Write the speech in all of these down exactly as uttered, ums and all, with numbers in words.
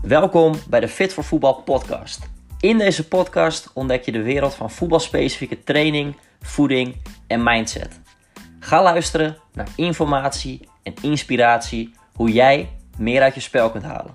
Welkom bij de Fit voor Voetbal podcast. In deze podcast ontdek je de wereld van voetbalspecifieke training, voeding en mindset. Ga luisteren naar informatie en inspiratie hoe jij meer uit je spel kunt halen.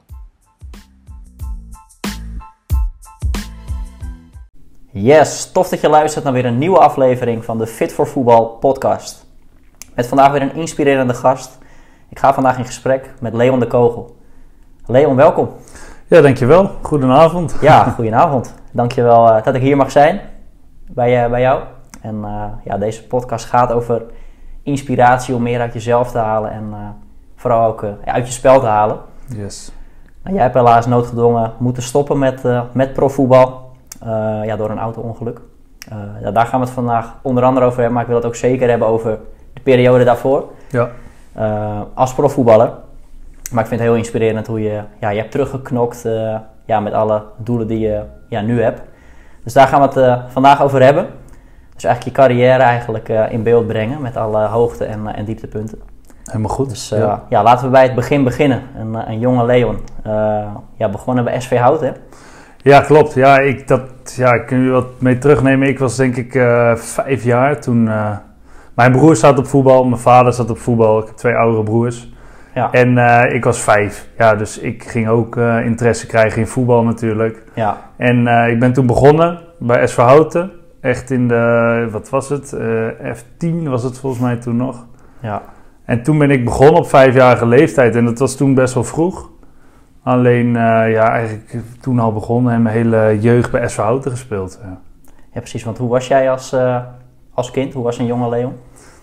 Yes, tof dat je luistert naar weer een nieuwe aflevering van de Fit voor Voetbal podcast. Met vandaag weer een inspirerende gast. Ik ga vandaag in gesprek met Leon de Kogel. Leon, welkom. Ja, dankjewel. Goedenavond. Ja, goedenavond. Dankjewel uh, dat ik hier mag zijn bij, uh, bij jou. En uh, ja, deze podcast gaat over inspiratie om meer uit jezelf te halen en uh, vooral ook uh, uit je spel te halen. Yes. Nou, jij hebt helaas noodgedwongen moeten stoppen met, uh, met profvoetbal uh, ja, door een auto-ongeluk. Uh, ja, daar gaan we het vandaag onder andere over hebben, maar ik wil het ook zeker hebben over de periode daarvoor. Ja. Uh, als profvoetballer. Maar ik vind het heel inspirerend hoe je, ja, je hebt teruggeknokt uh, ja, met alle doelen die je ja, nu hebt. Dus daar gaan we het uh, vandaag over hebben. Dus eigenlijk je carrière eigenlijk uh, in beeld brengen met alle hoogte- en, uh, en dieptepunten. Helemaal goed. Dus uh, ja. ja, laten we bij het begin beginnen. Een, een jonge Leon. Uh, ja, begonnen bij S V Hout, hè? Ja, klopt. Ja, ik, dat, ja, ik kan je wat mee terugnemen. Ik was denk ik uh, vijf jaar toen... Uh, mijn broer zat op voetbal, mijn vader zat op voetbal. Ik heb twee oudere broers. Ja. En uh, ik was vijf. Ja, dus ik ging ook uh, interesse krijgen in voetbal natuurlijk. Ja. En uh, ik ben toen begonnen bij S V Houten. Echt in de, wat was het? Uh, F tien was het volgens mij toen nog. Ja. En toen ben ik begonnen op vijfjarige leeftijd. En dat was toen best wel vroeg. Alleen, uh, ja, eigenlijk toen al begonnen en mijn hele jeugd bij S V Houten gespeeld. Ja. Ja, precies. Want hoe was jij als, uh, als kind? Hoe was een jonge Leon?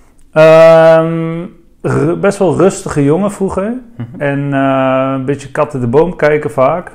Um, r- best wel rustige jongen vroeger. Mm-hmm. En uh, een beetje kat in de boom kijken vaak.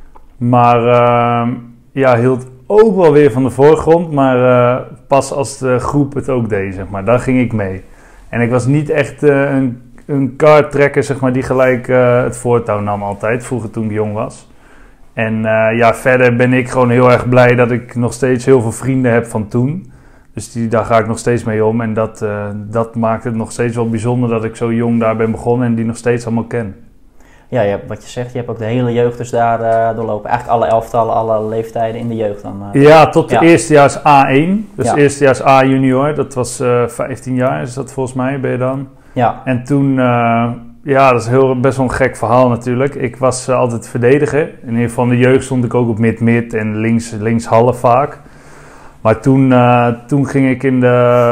Maar uh, ja, hield ook wel weer van de voorgrond. Maar uh, pas als de groep het ook deed, zeg maar. Daar ging ik mee. En ik was niet echt uh, een, een kaarttrekker, zeg maar, die gelijk uh, het voortouw nam altijd. Vroeger toen ik jong was. En uh, ja, verder ben ik gewoon heel erg blij dat ik nog steeds heel veel vrienden heb van toen. Dus die, daar ga ik nog steeds mee om. En dat, uh, dat maakt het nog steeds wel bijzonder dat ik zo jong daar ben begonnen en die nog steeds allemaal ken. Ja, je hebt, wat je zegt, je hebt ook de hele jeugd dus daar uh, doorlopen. Eigenlijk alle elftallen, alle leeftijden in de jeugd dan. Uh. Ja, tot de ja. eerstejaars A één. Dus ja. eerstejaars A junior. Dat was uh, vijftien jaar is dat volgens mij, ben je dan. Ja. En toen, uh, ja, dat is heel, best wel een gek verhaal natuurlijk. Ik was uh, altijd verdediger. In ieder geval in de jeugd stond ik ook op mid-mid en links, links half vaak. Maar toen, uh, toen ging ik in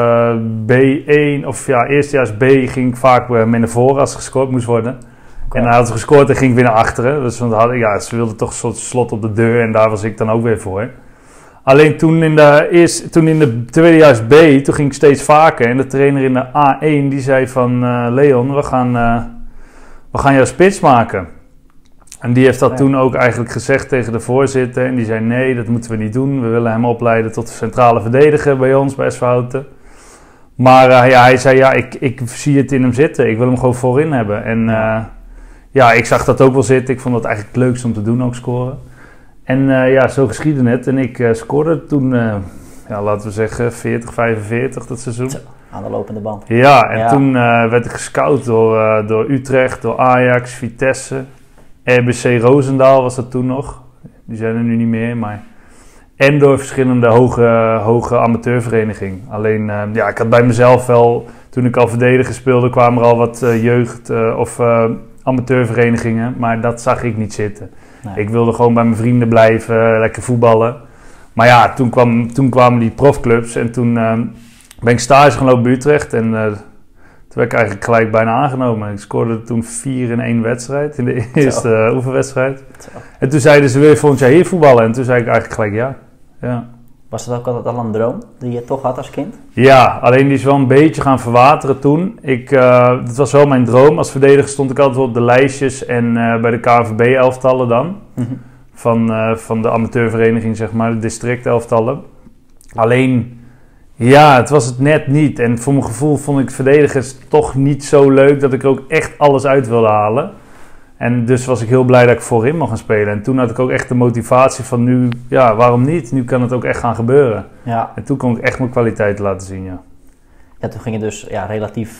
de B één, of ja, eerstejaars B ging ik vaak uh, mee naar voren als gescoord moest worden. Okay. En dan had ze gescoord en ging ik weer naar achteren. Dus dan had, ja, ze wilden toch een soort slot op de deur en daar was ik dan ook weer voor. Alleen toen in de, eerste, toen in de tweedejaars B, toen ging ik steeds vaker. En de trainer in de A één die zei van uh, Leon, we gaan, uh, we gaan jou spits maken. En die heeft dat ja. toen ook eigenlijk gezegd tegen de voorzitter. En die zei nee, dat moeten we niet doen. We willen hem opleiden tot centrale verdediger bij ons, bij S V Houten. Maar uh, ja, hij zei ja, ik, ik zie het in hem zitten. Ik wil hem gewoon voorin hebben. En uh, ja, ik zag dat ook wel zitten. Ik vond het eigenlijk het leukste om te doen, ook scoren. En uh, ja, zo geschiedde het. En ik uh, scoorde toen, uh, ja, laten we zeggen, veertig, vijfenveertig dat seizoen. Aan de lopende band. Ja, en ja. toen uh, werd ik gescout door, uh, door Utrecht, door Ajax, Vitesse. R B C Roosendaal was dat toen nog. Die zijn er nu niet meer, maar... En door verschillende hoge, hoge amateurverenigingen. Alleen, uh, ja, ik had bij mezelf wel... Toen ik al verdediger speelde, kwamen er al wat uh, jeugd- uh, of uh, amateurverenigingen. Maar dat zag ik niet zitten. Nee. Ik wilde gewoon bij mijn vrienden blijven, uh, lekker voetballen. Maar ja, toen, kwam, toen kwamen die profclubs. En toen uh, ben ik stage gaan lopen bij Utrecht. En... Uh, Toen werd ik eigenlijk gelijk bijna aangenomen. Ik scoorde toen vier in één wedstrijd, in de eerste uh, oefenwedstrijd. Zo. En toen zeiden ze, wil je volgend jaar hier voetballen? En toen zei ik eigenlijk gelijk ja. ja. Was dat ook altijd al een droom die je toch had als kind? Ja, alleen die is wel een beetje gaan verwateren toen. Ik, uh, dat was wel mijn droom. Als verdediger stond ik altijd op de lijstjes en uh, bij de K N V B-elftallen dan. Mm-hmm. Van, uh, van de amateurvereniging, zeg maar, de district-elftallen. Alleen... Ja, het was het net niet. En voor mijn gevoel vond ik verdedigers toch niet zo leuk dat ik er ook echt alles uit wilde halen. En dus was ik heel blij dat ik voorin mag gaan spelen. En toen had ik ook echt de motivatie van nu, ja, waarom niet? Nu kan het ook echt gaan gebeuren. Ja. En toen kon ik echt mijn kwaliteit laten zien, ja. Ja, toen ging het dus ja, relatief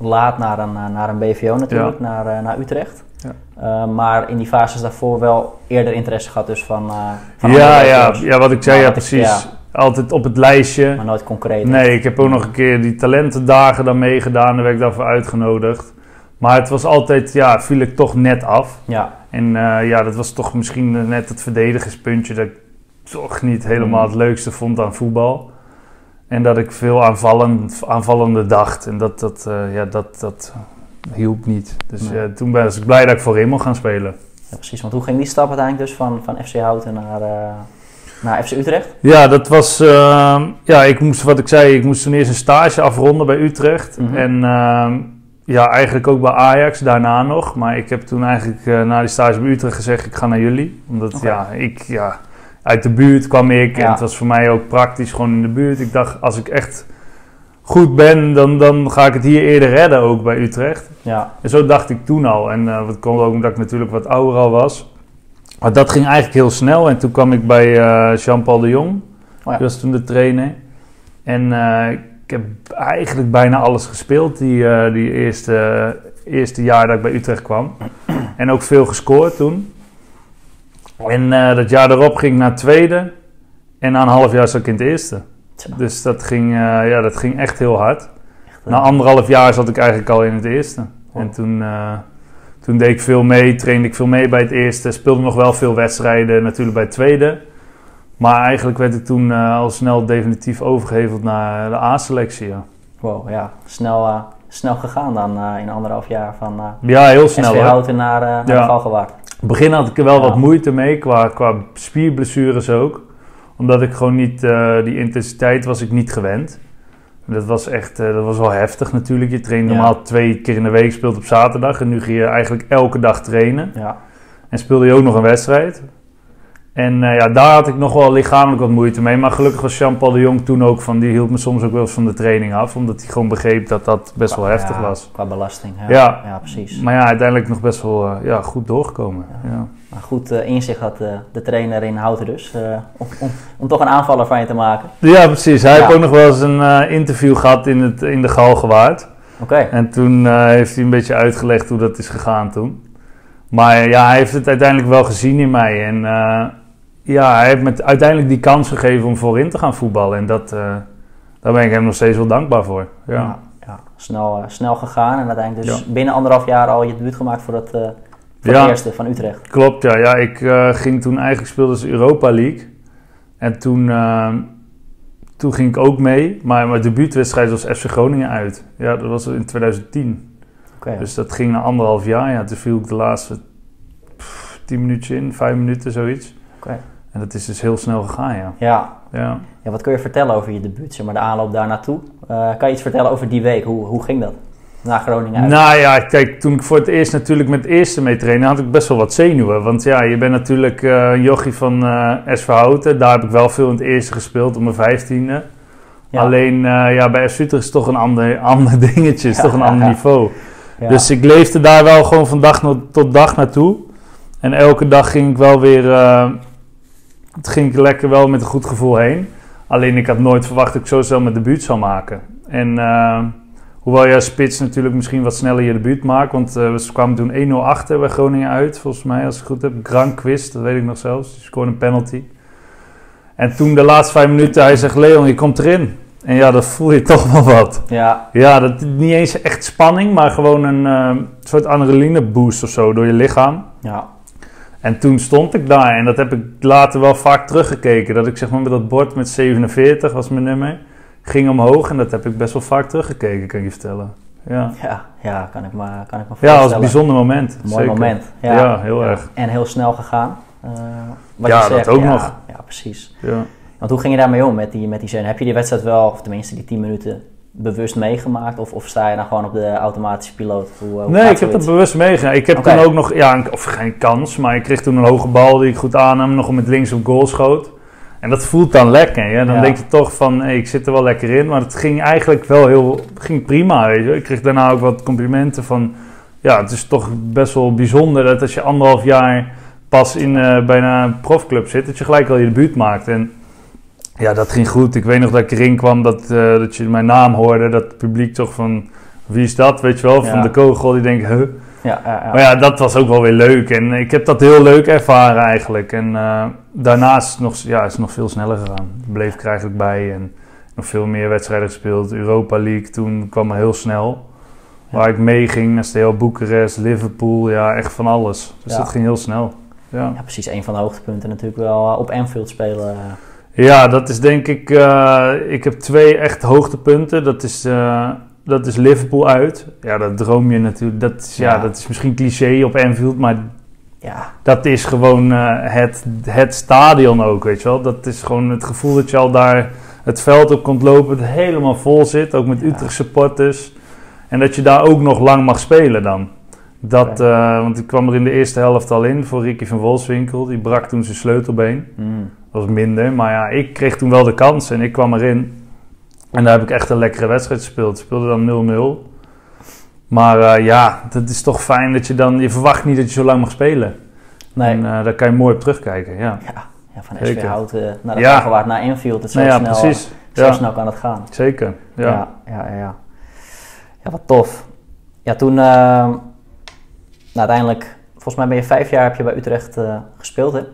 laat naar een, naar een B V O natuurlijk, ja. naar, uh, naar Utrecht. Ja. Uh, maar in die fases daarvoor wel eerder interesse gehad dus van, uh, van ja, ja, ja, wat ik zei, ja, precies. Ik, ja, altijd op het lijstje. Maar nooit concreet. Nee, ik heb ook nog een keer die talentendagen dan meegedaan. Daar werd ik daarvoor uitgenodigd. Maar het was altijd, ja, viel ik toch net af. Ja. En uh, ja, dat was toch misschien net het verdedigingspuntje dat ik toch niet helemaal het leukste vond aan voetbal. En dat ik veel aanvallend, aanvallender dacht. En dat, dat, uh, ja, dat, dat hielp niet. Dus nee. uh, toen was ik blij dat ik voorin mocht gaan spelen. Ja, precies. Want hoe ging die stap uiteindelijk dus van, van F C Houten naar, uh, naar F C Utrecht? Ja, dat was... Uh, ja, ik moest, wat ik zei, ik moest toen eerst een stage afronden bij Utrecht. Mm-hmm. En uh, ja, eigenlijk ook bij Ajax, daarna nog. Maar ik heb toen eigenlijk uh, na die stage bij Utrecht gezegd, ik ga naar jullie. Omdat, okay. ja, ik... Ja, uit de buurt kwam ik ja. en het was voor mij ook praktisch gewoon in de buurt. Ik dacht, als ik echt goed ben, dan, dan ga ik het hier eerder redden ook bij Utrecht. Ja. En zo dacht ik toen al. En uh, dat kwam ook omdat ik natuurlijk wat ouder al was. Maar dat ging eigenlijk heel snel. En toen kwam ik bij uh, Jean-Paul de Jong. Oh ja. Die was toen de trainer. En uh, ik heb eigenlijk bijna alles gespeeld die, uh, die eerste, eerste jaar dat ik bij Utrecht kwam. En ook veel gescoord toen. En uh, dat jaar daarop ging ik naar het tweede. En na een half jaar zat ik in het eerste. Ja. Dus dat ging, uh, ja, dat ging echt heel hard. Echt, uh... Na anderhalf jaar zat ik eigenlijk al in het eerste. Oh. En toen, uh, toen deed ik veel mee, trainde ik veel mee bij het eerste. Speelde nog wel veel wedstrijden natuurlijk bij het tweede. Maar eigenlijk werd ik toen uh, al snel definitief overgeheveld naar de A-selectie. Ja. Wow, ja. Snel, uh, snel gegaan dan uh, in anderhalf jaar van uh, ja, heel snel, S V Houten naar, uh, naar ja. de Galgenwaard. In het begin had ik er wel ja. wat moeite mee, qua, qua spierblessures ook. Omdat ik gewoon niet, uh, die intensiteit was ik niet gewend. Dat was echt, uh, dat was wel heftig natuurlijk. Je traint ja. normaal twee keer in de week, speelt op zaterdag. En nu ging je eigenlijk elke dag trainen. Ja. En speelde je ook nog een wedstrijd. En uh, ja, daar had ik nog wel lichamelijk wat moeite mee. Maar gelukkig was Jean-Paul de Jong toen ook van, die hield me soms ook wel eens van de training af. Omdat hij gewoon begreep dat dat best wel heftig ja, was. Qua belasting, ja. Ja. ja, precies. Maar ja, uiteindelijk nog best wel uh, ja, goed doorgekomen. Ja. Ja. Maar goed uh, inzicht had uh, de trainer in Houten dus. Uh, om, om, om toch een aanvaller van je te maken. Ja, precies. Hij ja. heeft ook nog wel eens een uh, interview gehad in, het, in de Galgenwaard. Oké. Okay. En toen uh, heeft hij een beetje uitgelegd hoe dat is gegaan toen. Maar ja, hij heeft het uiteindelijk wel gezien in mij. En... Uh, Ja, hij heeft me uiteindelijk die kans gegeven om voorin te gaan voetballen. En dat, uh, daar ben ik hem nog steeds wel dankbaar voor. Ja. Ja, ja. Snel, uh, snel gegaan en uiteindelijk dus ja. binnen anderhalf jaar al je debuut gemaakt voor, het, uh, voor ja. de eerste van Utrecht. Klopt, ja. ja ik uh, ging toen eigenlijk speelde als Europa League. En toen, uh, toen ging ik ook mee. Maar mijn debuutwedstrijd was F C Groningen uit. Ja, dat was in twintig tien. Okay. Dus dat ging na anderhalf jaar. Ja, toen viel ik de laatste pff, tien minuutjes in, vijf minuten, zoiets. Okay. En dat is dus heel snel gegaan, ja. Ja. Ja. Ja, wat kun je vertellen over je debuut, zeg maar, de aanloop daar naartoe? Uh, kan je iets vertellen over die week? Hoe, hoe ging dat? Na Groningen uit? Nou ja, kijk, toen ik voor het eerst natuurlijk met het eerste mee trainde, had ik best wel wat zenuwen. Want ja, je bent natuurlijk uh, een jochie van uh, S V Houten. Daar heb ik wel veel in het eerste gespeeld, om mijn vijftiende. Ja. Alleen, uh, ja, bij F C Utrecht is het toch een ander, ander dingetje, is ja, toch een ja, ander ja. niveau. Ja. Dus ik leefde daar wel gewoon van dag tot dag naartoe. En elke dag ging ik wel weer... Uh, Het ging ik lekker wel met een goed gevoel heen. Alleen ik had nooit verwacht dat ik zo snel mijn debuut zou maken. En uh, hoewel je als spits natuurlijk misschien wat sneller je debuut maakt. Want uh, we kwamen toen één nul achter bij Groningen uit. Volgens mij, als ik het goed heb. Granqvist, dat weet ik nog zelfs. Die scoorde een penalty. En toen de laatste vijf minuten, hij zegt, Leon, je komt erin. En ja, dat voel je toch wel wat. Ja. Ja, dat niet eens echt spanning, maar gewoon een uh, soort adrenaline boost of zo door je lichaam. Ja. En toen stond ik daar en dat heb ik later wel vaak teruggekeken. Dat ik zeg maar met dat bord met zevenenveertig was mijn nummer, ging omhoog en dat heb ik best wel vaak teruggekeken, kan ik je vertellen. Ja, ja, ja kan ik me, kan ik me voorstellen. Ja, dat was een bijzonder moment. Een mooi zeker. moment. Ja, ja heel ja. erg. En heel snel gegaan. Uh, wat ja, je zegt, dat ook ja, nog. Ja, precies. Ja. Want hoe ging je daarmee om met die, met die zin? Heb je die wedstrijd wel, of tenminste die tien minuten... bewust meegemaakt of, of sta je dan gewoon op de automatische piloot? Hoe, hoe nee, ik heb dat bewust meegemaakt. Ik heb okay. toen ook nog, ja, een, of geen kans, maar ik kreeg toen een hoge bal die ik goed aannam, nog met links op goal schoot. En dat voelt dan lekker. Ja? Dan ja. denk je toch van, hey, ik zit er wel lekker in. Maar het ging eigenlijk wel heel, ging prima, weet je. Ik kreeg daarna ook wat complimenten van, ja, het is toch best wel bijzonder dat als je anderhalf jaar pas in uh, bijna een profclub zit, dat je gelijk al je debuut maakt. En ja, dat ging goed. Ik weet nog dat ik erin kwam, dat, uh, dat je mijn naam hoorde, dat het publiek toch van wie is dat, weet je wel, van Ja. de kogel, die denkt, huh. Ja, ja, ja. Maar ja, dat was ook wel weer leuk en ik heb dat heel leuk ervaren eigenlijk. En uh, daarnaast nog, ja, is het nog veel sneller gegaan. Bleef ik er eigenlijk bij en nog veel meer wedstrijden gespeeld. Europa League, toen kwam er heel snel. Ja. Waar ik mee ging, naar Steaua Boekarest, Liverpool, ja, echt van alles. Dus Ja. dat ging heel snel. Ja. Ja, precies. Een van de hoogtepunten natuurlijk wel uh, op Anfield spelen. Ja, dat is denk ik... Uh, ik heb twee echt hoogtepunten. Dat is, uh, dat is Liverpool uit. Ja, dat droom je natuurlijk. Dat is, ja. Ja, dat is misschien cliché op Anfield, maar ja. dat is gewoon uh, het, het stadion ook, weet je wel. Dat is gewoon het gevoel dat je al daar het veld op komt lopen, het helemaal vol zit, ook met Ja. Utrecht supporters. En dat je daar ook nog lang mag spelen dan. Dat, uh, want ik kwam er in de eerste helft al in voor Ricky van Wolfswinkel. Die brak toen zijn sleutelbeen. Mm. Dat was minder, maar ja, ik kreeg toen wel de kans en ik kwam erin. En daar heb ik echt een lekkere wedstrijd gespeeld. Ik speelde dan nul nul. Maar uh, ja, dat is toch fijn dat je dan... Je verwacht niet dat je zo lang mag spelen. Nee. En uh, daar kan je mooi op terugkijken, ja. Ja, ja van S V Zeker. Houten naar de Ja. Galgenwaard naar Anfield. Het zo, Nou ja, snel, precies. zo Ja. snel kan het gaan. Zeker, ja. Ja, ja, ja. Ja, ja wat tof. Ja, toen... Uh, nou, uiteindelijk... Volgens mij ben je vijf jaar heb je bij Utrecht uh, gespeeld, hè?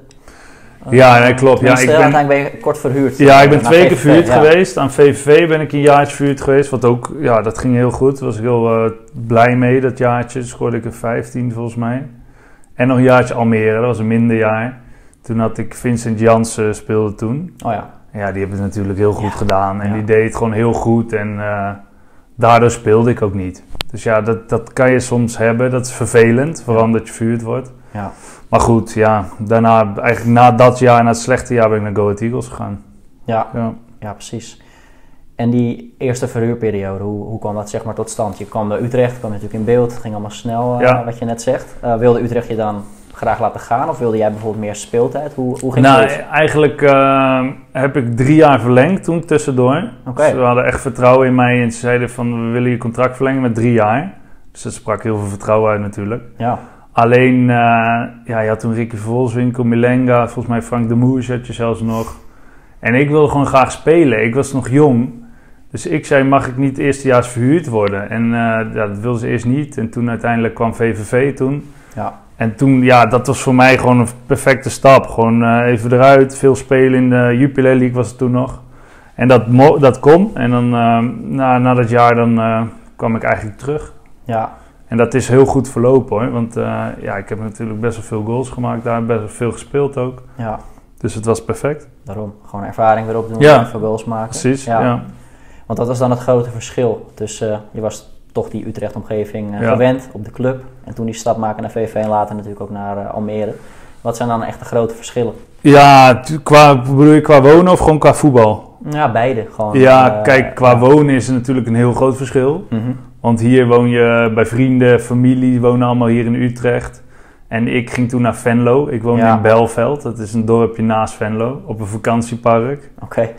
Ja, nee, klopt. Ja, ik ben, uiteindelijk ben je kort verhuurd. Ja, ik ben naar twee V V V, keer verhuurd ja. geweest. Aan V V V ben ik een jaartje verhuurd geweest. Wat ook, ja, dat ging heel goed. Daar was ik heel uh, blij mee, dat jaartje. Dus scoorde ik er vijftien volgens mij. En nog een jaartje Almere, dat was een minder jaar. Toen had ik Vincent Janssen speelde toen. Oh ja. Ja, die hebben het natuurlijk heel goed Ja. gedaan. En Ja. die deed het gewoon heel goed. En uh, daardoor speelde ik ook niet. Dus ja, dat, dat kan je soms hebben. Dat is vervelend, vooral Ja. omdat je verhuurd wordt. Ja. Maar goed, ja, daarna, eigenlijk na dat jaar, na het slechte jaar, ben ik naar Go Ahead Eagles gegaan. Ja. Ja. Ja, precies. En die eerste verhuurperiode, hoe, hoe kwam dat zeg maar tot stand? Je kwam bij Utrecht, kwam natuurlijk in beeld, het ging allemaal snel, uh, Ja. wat je net zegt. Uh, wilde Utrecht je dan graag laten gaan of wilde jij bijvoorbeeld meer speeltijd? Hoe, hoe ging Nou, het? eigenlijk uh, heb ik drie jaar verlengd toen tussendoor. Oké. Dus we hadden echt vertrouwen in mij en ze zeiden van we willen je contract verlengen met drie jaar. Dus dat sprak heel veel vertrouwen uit natuurlijk. Ja. Alleen, uh, ja, je had toen Ricky Volswinkel, Milenga, volgens mij Frank de Moes had je zelfs nog. En ik wilde gewoon graag spelen. Ik was nog jong. Dus ik zei, mag ik niet eerstejaars verhuurd worden? En uh, ja, dat wilden ze eerst niet. En toen uiteindelijk kwam V V V toen. Ja. En toen, ja, dat was voor mij gewoon een perfecte stap. Gewoon uh, even eruit, veel spelen in de Jupiler League was het toen nog. En dat, mo- dat kon. En dan, uh, na, na dat jaar, dan uh, kwam ik eigenlijk terug. Ja. En dat is heel goed verlopen hoor. Want uh, ja, ik heb natuurlijk best wel veel goals gemaakt daar. Best wel veel gespeeld ook. Ja. Dus het was perfect. Daarom. Gewoon ervaring weer opdoen, Ja. even goals maken. Precies, Ja. ja. Want dat was dan het grote verschil. Dus uh, je was toch die Utrecht-omgeving uh, Ja. gewend op de club. En toen die stap maken naar V V V en later natuurlijk ook naar uh, Almere. Wat zijn dan echt de grote verschillen? Ja, t- qua, bedoel je qua wonen of gewoon qua voetbal? Ja, beide. Gewoon, Ja, uh, kijk, qua ja. wonen is er natuurlijk een heel groot verschil. Mhm. Want hier woon je bij vrienden, familie, die wonen allemaal hier in Utrecht. En ik ging toen naar Venlo. Ik woonde Ja. in Belveld. Dat is een dorpje naast Venlo, op een vakantiepark. Oké.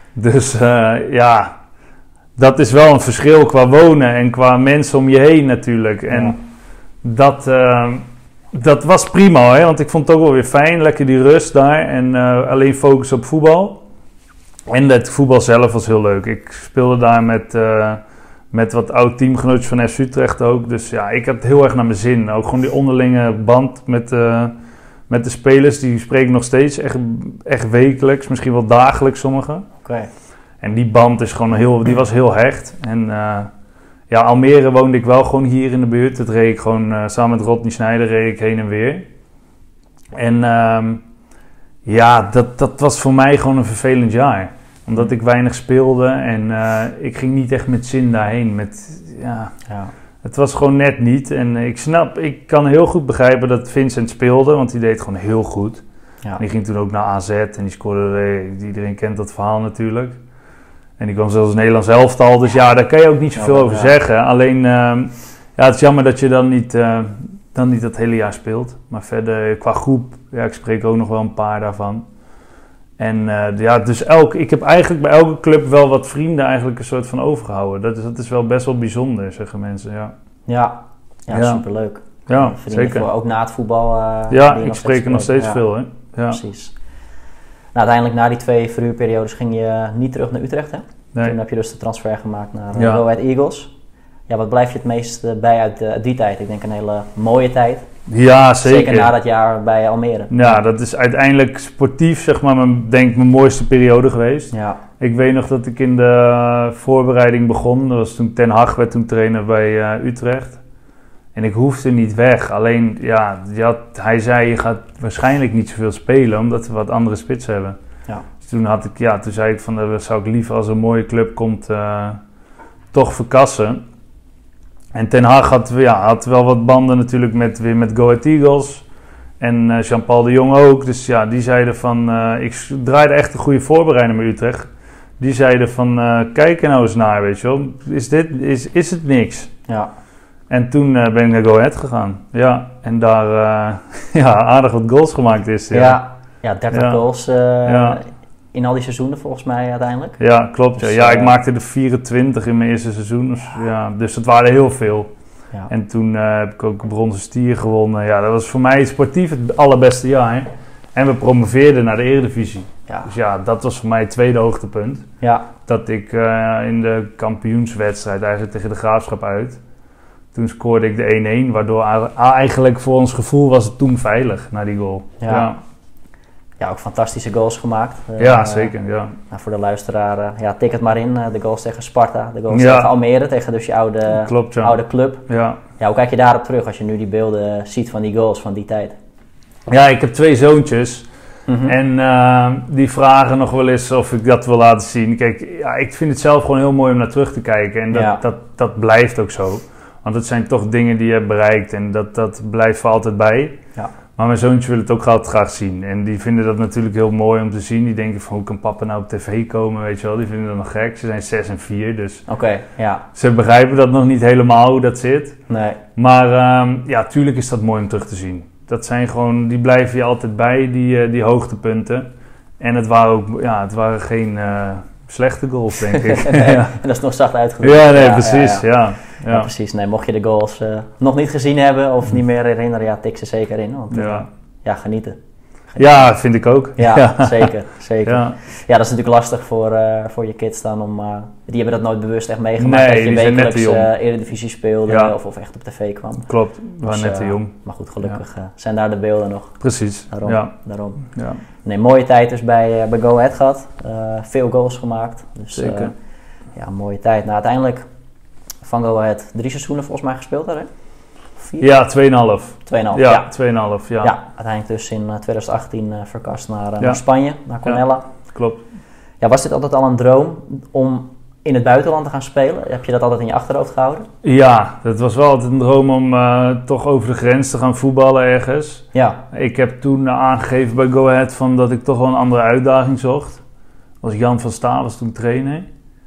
Dus uh, ja, dat is wel een verschil qua wonen en qua mensen om je heen natuurlijk. En Ja. dat, uh, dat was prima, hè? Want ik vond het ook wel weer fijn. Lekker die rust daar en uh, alleen focus op voetbal. En het voetbal zelf was heel leuk. Ik speelde daar met, uh, met wat oud teamgenootjes van F C Utrecht ook. Dus ja, ik had het heel erg naar mijn zin. Ook gewoon die onderlinge band met, uh, met de spelers. Die spreek ik nog steeds echt, echt wekelijks. Misschien wel dagelijks sommigen. Oké. En die band is gewoon heel, die was heel hecht. En uh, ja, Almere woonde ik wel gewoon hier in de buurt. Dat reed ik gewoon uh, samen met Rodney Snijder reed ik heen en weer. En um, ja, dat, dat was voor mij gewoon een vervelend jaar. Omdat ik weinig speelde en uh, ik ging niet echt met zin daarheen. Met, ja, Ja. het was gewoon net niet. En ik snap, ik kan heel goed begrijpen dat Vincent speelde, want die deed gewoon heel goed. Ja. En die ging toen ook naar A Z en die scoorde, iedereen kent dat verhaal natuurlijk. En die kwam zelfs in Nederlands elftal, dus ja, daar kan je ook niet zoveel Ja, over ja. zeggen. Alleen, uh, ja, het is jammer dat je dan niet, uh, dan niet dat hele jaar speelt. Maar verder, qua groep, ja, ik spreek ook nog wel een paar daarvan. En uh, ja, dus elk, ik heb eigenlijk bij elke club wel wat vrienden eigenlijk een soort van overgehouden. Dat is, dat is wel best wel bijzonder, zeggen mensen, ja. Ja, ja, Ja. superleuk. Ja, Vrienden zeker. Voor, ook na het voetbal. Uh, Ja, die je ik spreek er nog spreekt. steeds Ja, veel, hè. Ja. Precies. Nou, uiteindelijk na die twee verhuurperiodes ging je niet terug naar Utrecht, hè? Nee. Toen heb je dus de transfer gemaakt naar uh, Ja. Go Ahead Eagles. ja, wat blijf je het meest uh, bij uit uh, die tijd? Ik denk een hele mooie tijd. Ja, zeker. Zeker na dat jaar bij Almere. Ja, dat is uiteindelijk sportief, zeg maar, mijn, denk mijn mooiste periode geweest. Ja. Ik weet nog dat ik in de voorbereiding begon. Dat was toen Ten Hag werd toen trainer bij uh, Utrecht. En ik hoefde niet weg. Alleen, ja, had, hij zei, je gaat waarschijnlijk niet zoveel spelen, omdat we wat andere spitsen hebben. Ja. Dus toen, had ik, ja, toen zei ik van, dat zou ik liever als een mooie club komt, uh, toch verkassen. En Ten Hag had, ja, had wel wat banden natuurlijk met, weer met Go Ahead Eagles. En uh, Jean-Paul de Jong ook. Dus ja, die zeiden van, uh, ik draaide echt een goede voorbereiding met Utrecht. Die zeiden van, uh, kijk er nou eens naar, weet je wel. Is, dit, is, is het niks? Ja. En toen uh, ben ik naar Go Ahead gegaan. Ja, en daar uh, ja, aardig wat goals gemaakt is. Ja, ja, ja dertig ja. goals uh, ja. in al die seizoenen volgens mij uiteindelijk. Ja, klopt. Dus, ja. ja, ik uh, maakte er vierentwintig in mijn eerste seizoen. Dus, ja, dus dat waren er heel veel. Ja. En toen uh, heb ik ook een bronzen stier gewonnen. Ja, dat was voor mij sportief het allerbeste jaar. En we promoveerden naar de Eredivisie. Ja. Dus ja, dat was voor mij het tweede hoogtepunt. Ja. Dat ik uh, in de kampioenswedstrijd, eigenlijk tegen de Graafschap uit, toen scoorde ik de een-een, waardoor eigenlijk voor ons gevoel was het toen veilig na die goal. Ja, ja. ja ook fantastische goals gemaakt. Uh, ja, zeker. Ja. Nou, voor de luisteraar, uh, ja, tik het maar in. Uh, de goals tegen Sparta, de goals ja. tegen Almere, tegen dus je oude, Klopt, ja. oude club. Ja. Ja, hoe kijk je daarop terug als je nu die beelden ziet van die goals van die tijd? Ja, ik heb twee zoontjes. Mm-hmm. En uh, die vragen nog wel eens of ik dat wil laten zien. Kijk, ja, ik vind het zelf gewoon heel mooi om naar terug te kijken. En dat, ja. dat, dat blijft ook zo. Want het zijn toch dingen die je hebt bereikt. En dat, dat blijft voor altijd bij. Ja. Maar mijn zoontje wil het ook altijd graag zien. En die vinden dat natuurlijk heel mooi om te zien. Die denken van, hoe kan papa nou op tv komen, weet je wel. Die vinden dat nog gek. Ze zijn zes en vier, dus... Oké, okay, ja. Ze begrijpen dat nog niet helemaal, hoe dat zit. Nee. Maar um, ja, tuurlijk is dat mooi om terug te zien. Dat zijn gewoon, die blijven je altijd bij, die, uh, die hoogtepunten. En het waren ook, ja, het waren geen uh, slechte goals, denk ik. nee, ja. En dat is nog zacht uitgedrukt. Ja, nee, ja, precies, ja, ja. ja. Ja. Ja, precies. Nee, mocht je de goals uh, nog niet gezien hebben of niet meer herinneren, ja, tik ze zeker in. Want uh, ja. ja, genieten. genieten. Ja, vind ik ook. Ja, ja. zeker. zeker. Ja. ja, dat is natuurlijk lastig voor, uh, voor je kids dan om... Uh, die hebben dat nooit bewust echt meegemaakt, nee, dat je die zijn net te wekelijks jong. uh, Eredivisie speelde Ja. of, of echt op tv kwam. Klopt, we waren dus, net te uh, jong. Maar goed, gelukkig uh, zijn daar de beelden nog. Precies, Daarom. ja. daarom. ja. Nee, mooie tijd dus bij, uh, bij Go Ahead gehad. Uh, veel goals gemaakt. Dus, Zeker. Uh, ja, een mooie tijd. Nou, uiteindelijk van Go Ahead drie seizoenen volgens mij gespeeld daar, hè? Vier? Ja, tweeënhalf. tweeënhalf, ja. ja. tweeënhalf, ja. Ja, uiteindelijk dus in uh, twintig achttien uh, verkast naar, uh, ja. naar Spanje, naar Cornella. Ja, klopt. Ja, was dit altijd al een droom om in het buitenland te gaan spelen? Heb je dat altijd in je achterhoofd gehouden? Ja, het was wel altijd een droom om uh, toch over de grens te gaan voetballen ergens. Ja. Ik heb toen uh, aangegeven bij Go Ahead van dat ik toch wel een andere uitdaging zocht. Was Jan van Staal was toen trainer.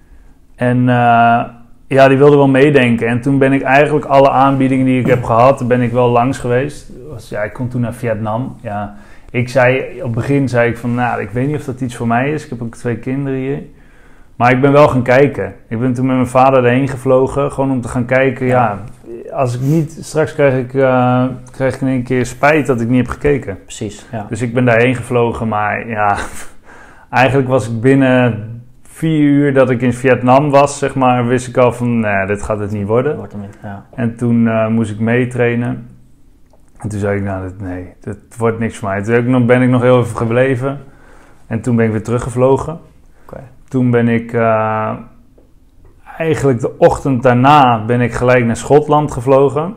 En uh, ja, die wilde wel meedenken. En toen ben ik eigenlijk alle aanbiedingen die ik heb gehad, ben ik wel langs geweest. Was, ja, ik kon toen naar Vietnam. Ja, ik zei, op het begin zei ik van, nou, ik weet niet of dat iets voor mij is. Ik heb ook twee kinderen hier. Maar ik ben wel gaan kijken. Ik ben toen met mijn vader erheen gevlogen, gewoon om te gaan kijken. Ja, als ik niet, straks krijg ik, uh, krijg ik in één keer spijt dat ik niet heb gekeken. Precies, ja. Dus ik ben daarheen gevlogen, maar ja, eigenlijk was ik binnen vier uur dat ik in Vietnam was, zeg maar, wist ik al van, nee, dit gaat het niet worden. Wordt hem niet, ja. En toen uh, moest ik meetrainen. En toen zei ik, nou, dit, nee, dit wordt niks voor mij. Toen ben ik nog heel even gebleven. En toen ben ik weer teruggevlogen. Okay. Toen ben ik, uh, eigenlijk de ochtend daarna ben ik gelijk naar Schotland gevlogen.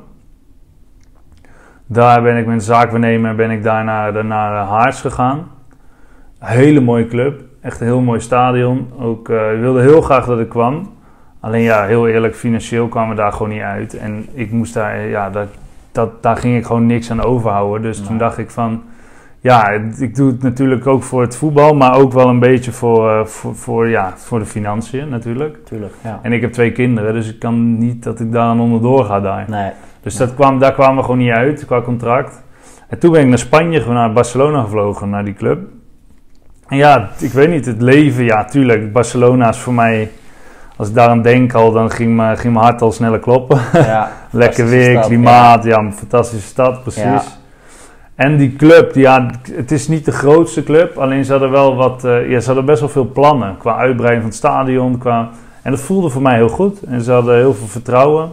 Daar ben ik met een zaakwaarnemer, ben ik daar naar, naar Hearts gegaan. Een hele mooie club. Echt een heel mooi stadion. Ook, uh, ik wilde heel graag dat ik kwam. Alleen ja, heel eerlijk, financieel kwamen we daar gewoon niet uit. En ik moest daar, ja, dat, dat, daar ging ik gewoon niks aan overhouden. Dus nee. Toen dacht ik van, ja, ik doe het natuurlijk ook voor het voetbal, maar ook wel een beetje voor, uh, voor, voor, ja, voor de financiën natuurlijk. Tuurlijk, ja. En ik heb twee kinderen, dus ik kan niet dat ik daar aan onderdoor ga daar. Nee. Dus dat kwam, daar kwamen we gewoon niet uit qua contract. En toen ben ik naar Spanje, naar Barcelona gevlogen, naar die club. En ja, ik weet niet, het leven, ja, tuurlijk. Barcelona is voor mij, als ik daaraan denk al, dan ging mijn, ging mijn hart al sneller kloppen. Ja, lekker weer, stad, klimaat, ja. ja, een fantastische stad, precies. Ja. En die club, ja, het is niet de grootste club, alleen ze hadden wel wat, uh, ja, ze hadden best wel veel plannen. Qua uitbreiding van het stadion, qua... En dat voelde voor mij heel goed. En ze hadden heel veel vertrouwen.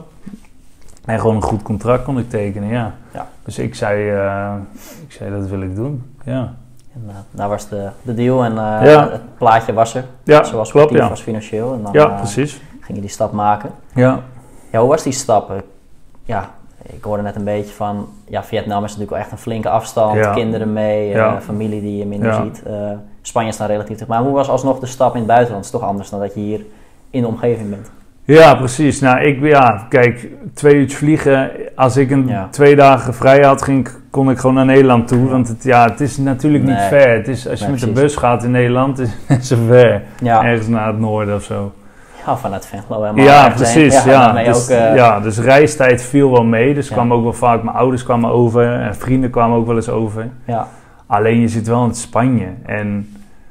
En gewoon een goed contract kon ik tekenen, ja. Ja. Dus ik zei, uh, ik zei, dat wil ik doen, ja. En uh, daar was de, de deal en uh, ja. het plaatje was er. Ja, zowel klopt, sportief ja. als financieel. En dan ja, uh, precies. ging je die stap maken. Ja. Ja, hoe was die stap? Ja, ik hoorde net een beetje van, ja, Vietnam is natuurlijk wel echt een flinke afstand. Ja. Kinderen mee, uh, Ja. familie die je minder Ja. ziet. Uh, Spanje is dan relatief dicht. Maar hoe was alsnog de stap in het buitenland? Het is toch anders dan dat je hier in de omgeving bent? Ja, precies. Nou, ik, ja, kijk, twee uur vliegen. Als ik een Ja. twee dagen vrij had, ging, kon ik gewoon naar Nederland toe. Want het, ja, het is natuurlijk niet Nee. ver. Het is, als je Nee, met de precies. bus gaat in Nederland, is het net zo ver. Ja, Ergens naar het noorden of zo. ja vanuit Venlo helemaal. Ja, ergens heen. precies. Ja, Ja, daarmee dus, ook, uh, ja, dus reistijd viel wel mee. Dus Ja. kwam ook wel vaak, mijn ouders kwamen over en vrienden kwamen ook wel eens over. ja. Alleen je zit wel in Spanje. En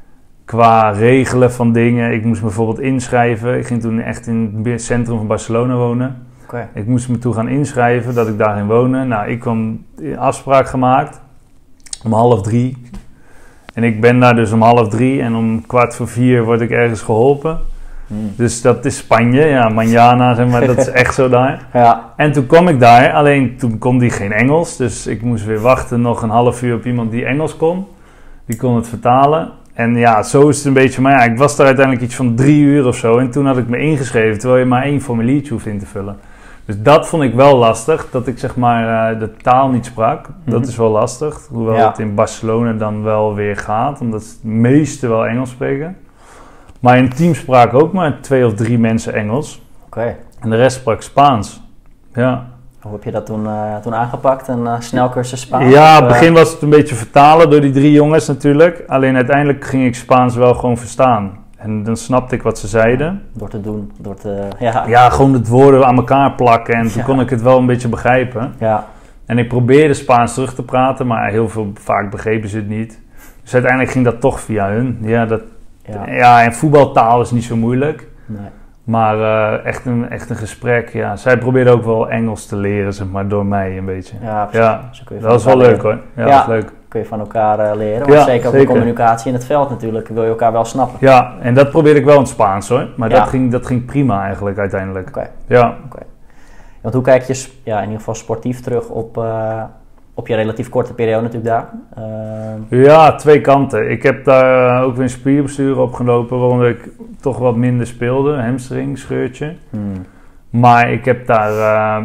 qua regelen van dingen, ik moest me bijvoorbeeld inschrijven. Ik ging toen echt in het centrum van Barcelona wonen. Okay. Ik moest me toe gaan inschrijven dat ik daarin woonde. Nou, ik kwam een afspraak gemaakt om half drie. En ik ben daar dus om half drie en om kwart voor vier word ik ergens geholpen. Hmm. Dus dat is Spanje, ja, mañana, zeg maar, dat is echt zo daar. Ja, En toen kwam ik daar, alleen toen kon die geen Engels. Dus ik moest weer wachten nog een half uur op iemand die Engels kon. Die kon het vertalen. En ja, zo is het een beetje. Maar ja, ik was daar uiteindelijk iets van drie uur of zo. En toen had ik me ingeschreven, terwijl je maar één formuliertje hoeft in te vullen. Dus dat vond ik wel lastig, dat ik zeg maar uh, de taal niet sprak. Dat Mhm. is wel lastig, hoewel Ja. het in Barcelona dan wel weer gaat. Omdat de meesten wel Engels spreken. Maar in het team spraken ook maar twee of drie mensen Engels. oké. Okay. En de rest sprak Spaans. Ja. Hoe heb je dat toen, uh, toen aangepakt? Een uh, snelcursus Spaans? Ja, in Of, het uh, begin was het een beetje vertalen door die drie jongens natuurlijk. Alleen uiteindelijk ging ik Spaans wel gewoon verstaan. En dan snapte ik wat ze zeiden. Door te doen, door te... Ja, Ja, gewoon het woorden aan elkaar plakken en toen Ja. kon ik het wel een beetje begrijpen. ja, En ik probeerde Spaans terug te praten, maar heel veel, vaak begrepen ze het niet. Dus uiteindelijk ging dat toch via hun. Ja, dat, ja. ja en voetbaltaal is niet zo moeilijk. Nee. Maar uh, echt, een, echt een gesprek, ja. Zij probeerden ook wel Engels te leren, zeg maar, door mij een beetje. Ja, precies. Ja, Zo kun je van dat was wel elkaar leuk leren. hoor. Ja, Ja. dat was leuk. Kun je van elkaar uh, leren. Want Ja, zeker ook de zeker. communicatie in het veld natuurlijk. Wil je elkaar wel snappen. Ja, en dat probeerde ik wel in het Spaans hoor. Maar Ja. dat, ging, dat ging prima eigenlijk uiteindelijk. Oké. Ja. Want hoe kijk je s- ja, in ieder geval sportief terug op, uh, op je relatief korte periode natuurlijk daar? Uh, ja, twee kanten. Ik heb daar uh, ook weer een spierblessure opgelopen, waaronder ik toch wat minder speelde. Hamstring, scheurtje. hmm. Maar ik heb daar uh,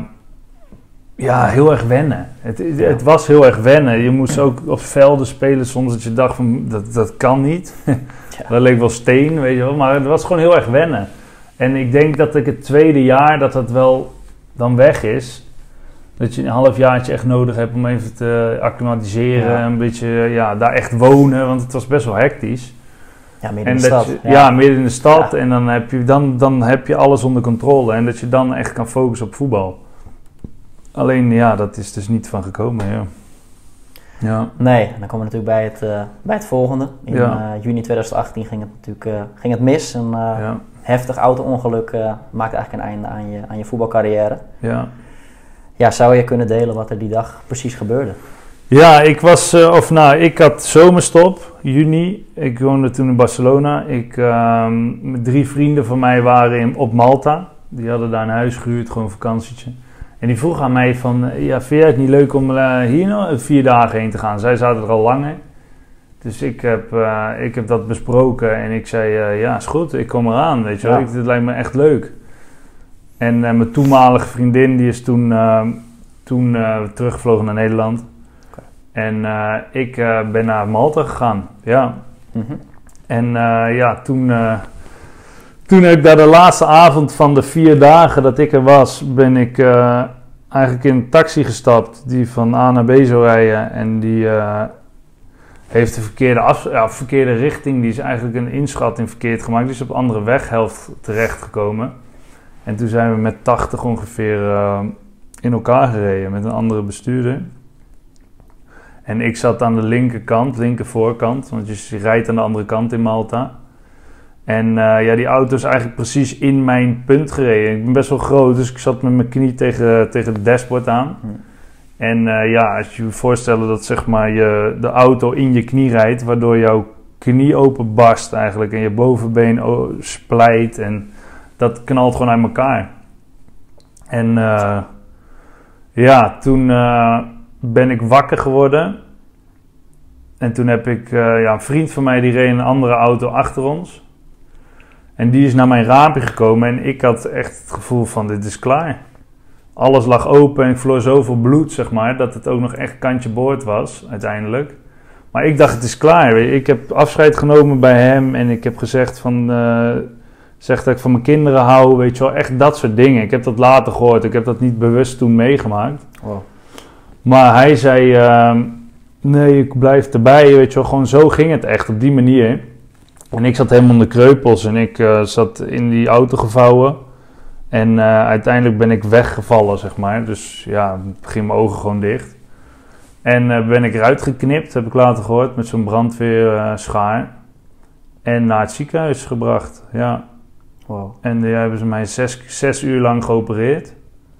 ja, heel erg wennen. Het, het was heel erg wennen. Je moest ook op velden spelen soms dat je dacht van dat, dat kan niet. Ja. Dat leek wel steen, weet je wel. Maar het was gewoon heel erg wennen. En ik denk dat ik het tweede jaar dat dat wel dan weg is. Dat je een halfjaartje echt nodig hebt om even te acclimatiseren. Ja. Een beetje ja, daar echt wonen, want het was best wel hectisch. Ja, midden En in de dat stad. je, ja. midden in de stad. Ja. En dan heb, je, dan, dan heb je alles onder controle. En dat je dan echt kan focussen op voetbal. Alleen ja, dat is dus niet van gekomen. Ja. Ja. Nee, en dan komen we natuurlijk bij het, uh, bij het volgende. In Ja. uh, juni twintig achttien ging het natuurlijk uh, ging het mis. Een uh, Ja. heftig auto-ongeluk uh, maakte eigenlijk een einde aan je, aan je voetbalcarrière. Ja. Ja, zou je kunnen delen wat er die dag precies gebeurde? Ja, ik was, uh, of nou, ik had zomerstop, juni. Ik woonde toen in Barcelona. Ik, uh, met drie vrienden van mij waren in, op Malta. Die hadden daar een huis gehuurd, gewoon een vakantietje. En die vroeg aan mij van, uh, ja, vind jij het niet leuk om uh, hier nog vier dagen heen te gaan? Zij zaten er al langer. Dus ik heb, uh, ik heb dat besproken en ik zei, uh, ja, is goed, ik kom eraan, weet je wel. Ja. Ik, dit lijkt me echt leuk. En uh, mijn toenmalige vriendin, die is toen, uh, toen uh, teruggevlogen naar Nederland. En uh, ik uh, ben naar Malta gegaan, ja. Mm-hmm. En uh, ja, toen, uh, toen heb ik daar de laatste avond van de vier dagen dat ik er was, ben ik uh, eigenlijk in een taxi gestapt die van A naar B zou rijden. En die uh, heeft de verkeerde, af, ja, verkeerde richting, die is eigenlijk een inschatting verkeerd gemaakt. Die is op de andere weghelft terechtgekomen. En toen zijn we met tachtig ongeveer uh, in elkaar gereden met een andere bestuurder. En ik zat aan de linkerkant, linker voorkant, want je rijdt aan de andere kant in Malta. En uh, ja, die auto is eigenlijk precies in mijn punt gereden. Ik ben best wel groot, dus ik zat met mijn knie tegen, tegen het dashboard aan. Hmm. En uh, ja, als je je voorstelt dat zeg maar je de auto in je knie rijdt, waardoor jouw knie open barst eigenlijk en je bovenbeen o- splijt. En dat knalt gewoon uit elkaar. En uh, ja, toen uh, ben ik wakker geworden. En toen heb ik, uh, ja, een vriend van mij die reed een andere auto achter ons. En die is naar mijn raampje gekomen en ik had echt het gevoel van dit is klaar. Alles lag open en ik verloor zoveel bloed, zeg maar, dat het ook nog echt kantje boord was, uiteindelijk. Maar ik dacht, het is klaar. Weet je. Ik heb afscheid genomen bij hem en ik heb gezegd van, uh, zeg dat ik van mijn kinderen hou, weet je wel, echt dat soort dingen. Ik heb dat later gehoord, ik heb dat niet bewust toen meegemaakt. Wow. Maar hij zei, uh, nee, ik blijf erbij, weet je wel, gewoon zo ging het echt, op die manier. En ik zat helemaal in de kreupels en ik uh, zat in die auto gevouwen. En uh, uiteindelijk ben ik weggevallen, zeg maar. Dus ja, ging mijn ogen gewoon dicht. En uh, ben ik eruit geknipt, heb ik later gehoord, met zo'n brandweerschaar. Uh, en naar het ziekenhuis gebracht, ja. Wow. En daar uh, hebben ze mij zes, zes uur lang geopereerd.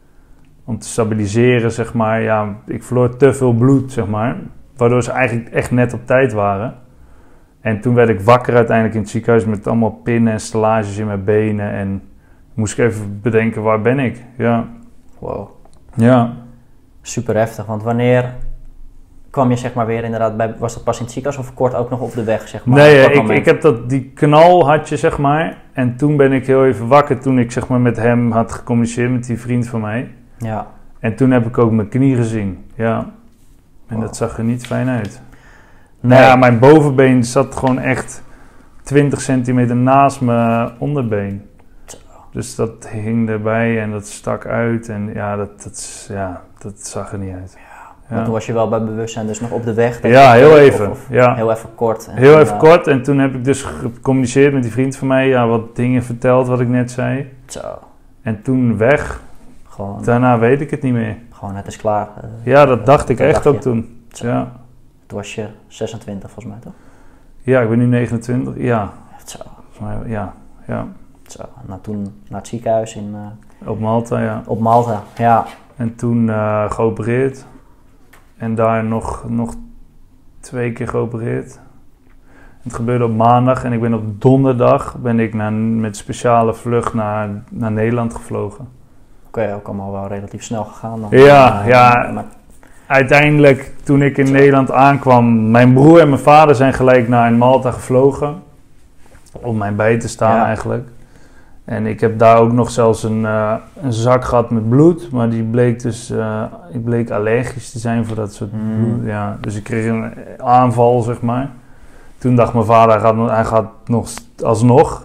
Om te stabiliseren, zeg maar. Ja, ik verloor te veel bloed, zeg maar. Waardoor ze eigenlijk echt net op tijd waren. En toen werd ik wakker uiteindelijk in het ziekenhuis met allemaal pinnen en stellages in mijn benen. En moest ik even bedenken, waar ben ik? Ja. Wow. Ja. Super heftig, want wanneer kwam je zeg maar weer inderdaad bij, was dat pas in het ziekenhuis of kort ook nog op de weg, zeg maar? Nee, ik, ik heb dat, die knal had je, zeg maar. En toen ben ik heel even wakker toen ik zeg maar met hem had gecommuniceerd, met die vriend van mij. Ja. En toen heb ik ook mijn knie gezien, ja. En wow. Dat zag er niet fijn uit. Nee. Nou ja, mijn bovenbeen zat gewoon echt twintig centimeter naast mijn onderbeen. Dus dat hing erbij en dat stak uit en ja, dat, dat, ja, dat zag er niet uit. Ja, want toen was je wel bij bewustzijn, dus nog op de weg? Ja, heel of, even. Of ja. Heel even kort. En heel dan, even uh, kort en toen heb ik dus gecommuniceerd met die vriend van mij, ja, wat dingen verteld wat ik net zei. Zo. En toen weg. Gewoon, Daarna weet ik het niet meer. Gewoon, het is klaar. Uh, ja, dat dacht ik dat echt dacht ook je. toen. Zo. Ja. Toen was je zesentwintig volgens mij, toch? Ja, ik ben nu negenentwintig. Ja. Zo. Ja, ja. Zo. Nou, toen naar het ziekenhuis in... Uh, op Malta, ja. Op Malta, ja. En toen uh, geopereerd. En daar nog, nog twee keer geopereerd. Het gebeurde op maandag en ik ben op donderdag ben ik naar, met speciale vlucht naar, naar Nederland gevlogen. Oké, okay, ook allemaal wel relatief snel gegaan. Dan, ja, uh, ja. Maar... Uiteindelijk, toen ik in Zo. Nederland aankwam, mijn broer en mijn vader zijn gelijk naar Malta gevlogen. Om mij bij te staan ja. eigenlijk. En ik heb daar ook nog zelfs een, uh, een zak gehad met bloed. Maar die bleek dus uh, ik bleek allergisch te zijn voor dat soort mm. bloed. Ja, dus ik kreeg een aanval, zeg maar. Toen dacht mijn vader, hij gaat, hij gaat nog alsnog.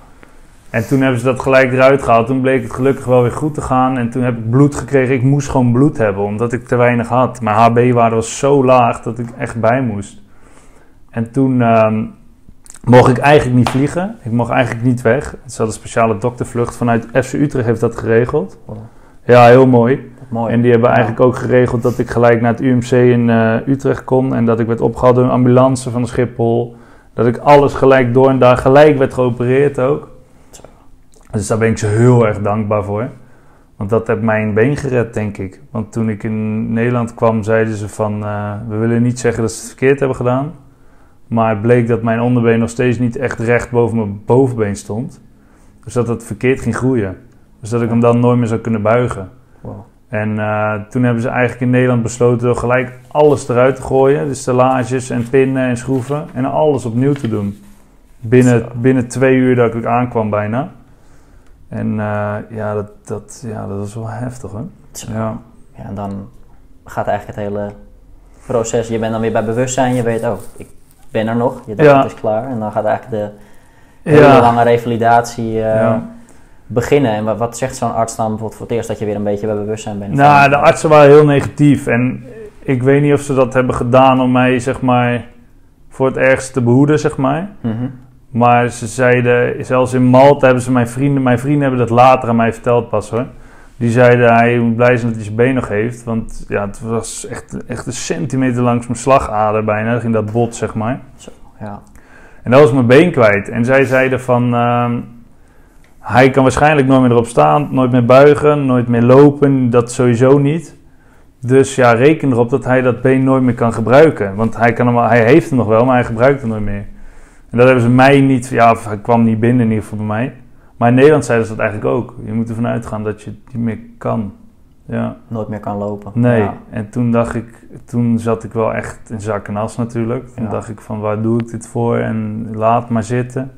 En toen hebben ze dat gelijk eruit gehaald. Toen bleek het gelukkig wel weer goed te gaan. En toen heb ik bloed gekregen. Ik moest gewoon bloed hebben, omdat ik te weinig had. Mijn H B-waarde was zo laag dat ik echt bij moest. En toen um, mocht ik eigenlijk niet vliegen. Ik mocht eigenlijk niet weg. Ze hadden een speciale doktervlucht. Vanuit F C Utrecht heeft dat geregeld. Wow. Ja, heel mooi. mooi. En die hebben ja. eigenlijk ook geregeld dat ik gelijk naar het U M C in uh, Utrecht kon. En dat ik werd opgehaald door een ambulance van Schiphol. Dat ik alles gelijk door en daar gelijk werd geopereerd ook. Dus daar ben ik ze heel erg dankbaar voor. Want dat heeft mijn been gered, denk ik. Want toen ik in Nederland kwam, zeiden ze van... Uh, we willen niet zeggen dat ze het verkeerd hebben gedaan. Maar het bleek dat mijn onderbeen nog steeds niet echt recht boven mijn bovenbeen stond. Dus dat het verkeerd ging groeien. Dus dat ik hem dan nooit meer zou kunnen buigen. Wow. En uh, toen hebben ze eigenlijk in Nederland besloten door gelijk alles eruit te gooien. De stellages en pinnen en schroeven. En alles opnieuw te doen. Binnen, binnen twee uur dat ik aankwam bijna. En uh, ja, dat, dat, ja, dat was wel heftig, hè? Ja. Ja, en dan gaat eigenlijk het hele proces. Je bent dan weer bij bewustzijn. Je weet, oh, ik ben er nog. Je denkt, ja. Het is klaar. En dan gaat eigenlijk de hele ja. lange revalidatie uh, ja. beginnen. En wat, wat zegt zo'n arts dan bijvoorbeeld voor het eerst dat je weer een beetje bij bewustzijn bent? Nou, van, de artsen waren heel negatief. En ik weet niet of ze dat hebben gedaan om mij, zeg maar, voor het ergste te behoeden, zeg maar. Mm-hmm. Maar ze zeiden, zelfs in Malta hebben ze mijn vrienden, mijn vrienden hebben dat later aan mij verteld pas hoor. Die zeiden, hij moet blij zijn dat hij zijn been nog heeft. Want ja, het was echt, echt een centimeter langs mijn slagader bijna, dan ging dat bot zeg maar. Zo, ja. En dat was mijn been kwijt. En zij zeiden van, uh, hij kan waarschijnlijk nooit meer erop staan, nooit meer buigen, nooit meer lopen, dat sowieso niet. Dus ja, reken erop dat hij dat been nooit meer kan gebruiken. Want hij, kan hem, hij heeft hem nog wel, maar hij gebruikt het nooit meer. En dat hebben ze mij niet, ja, hij kwam niet binnen in ieder geval bij mij. Maar in Nederland zeiden ze dat eigenlijk ook. Je moet ervan uitgaan dat je het niet meer kan. Ja. Nooit meer kan lopen. Nee, Ja. en toen dacht ik, toen zat ik wel echt in zak en as natuurlijk. Toen Ja. dacht ik van, waar doe ik dit voor? En laat maar zitten.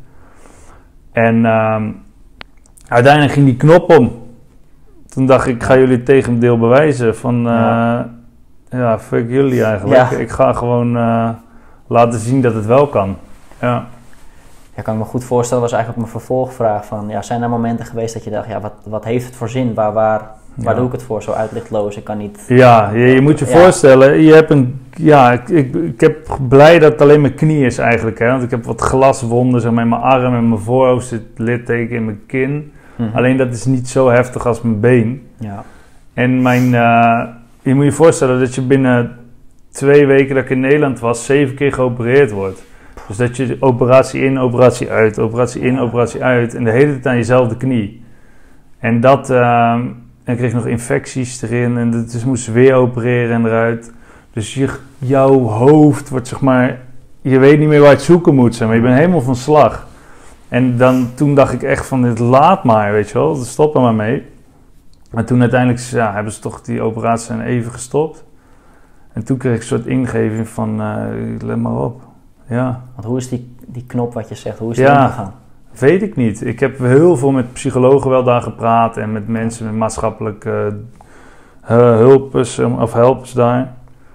En um, uiteindelijk ging die knop om. Toen dacht ik, ik ga jullie het tegendeel bewijzen. Van, uh, ja. ja, fuck jullie eigenlijk. Ja. Ik ga gewoon uh, laten zien dat het wel kan. Ja. Ja, kan ik me goed voorstellen, was eigenlijk mijn vervolgvraag van, ja, zijn er momenten geweest dat je dacht, ja, wat, wat heeft het voor zin? Waar, waar, waar Ja. doe ik het voor? Zo uitlichtloos, ik kan niet... Ja, je, je moet je Ja. voorstellen, je hebt een, ja, ik, ik, ik heb blij dat het alleen mijn knie is eigenlijk, hè, want ik heb wat glaswonden, zeg maar, in mijn arm en mijn voorhoofd zit litteken in mijn kin. Mm-hmm. Alleen dat is niet zo heftig als mijn been. Ja. En mijn, uh, je moet je voorstellen dat je binnen twee weken dat ik in Nederland was, zeven keer geopereerd wordt. Dus dat je operatie in, operatie uit, operatie in, operatie uit en de hele tijd aan jezelfde knie. En dat, uh, en ik kreeg nog infecties erin en dus moest ze weer opereren en eruit. Dus je, jouw hoofd wordt, zeg maar, je weet niet meer waar je het zoeken moet zijn, maar je bent helemaal van slag. En dan, toen dacht ik echt van, dit laat maar, weet je wel, stop er maar mee. Maar toen uiteindelijk ja, hebben ze toch die operatie even gestopt. En toen kreeg ik een soort ingeving van, uh, let maar op. Ja. Want hoe is die, die knop wat je zegt, hoe is die Ja. omgegaan? Weet ik niet. Ik heb heel veel met psychologen wel daar gepraat en met mensen met maatschappelijke uh, hulpers of helpers daar.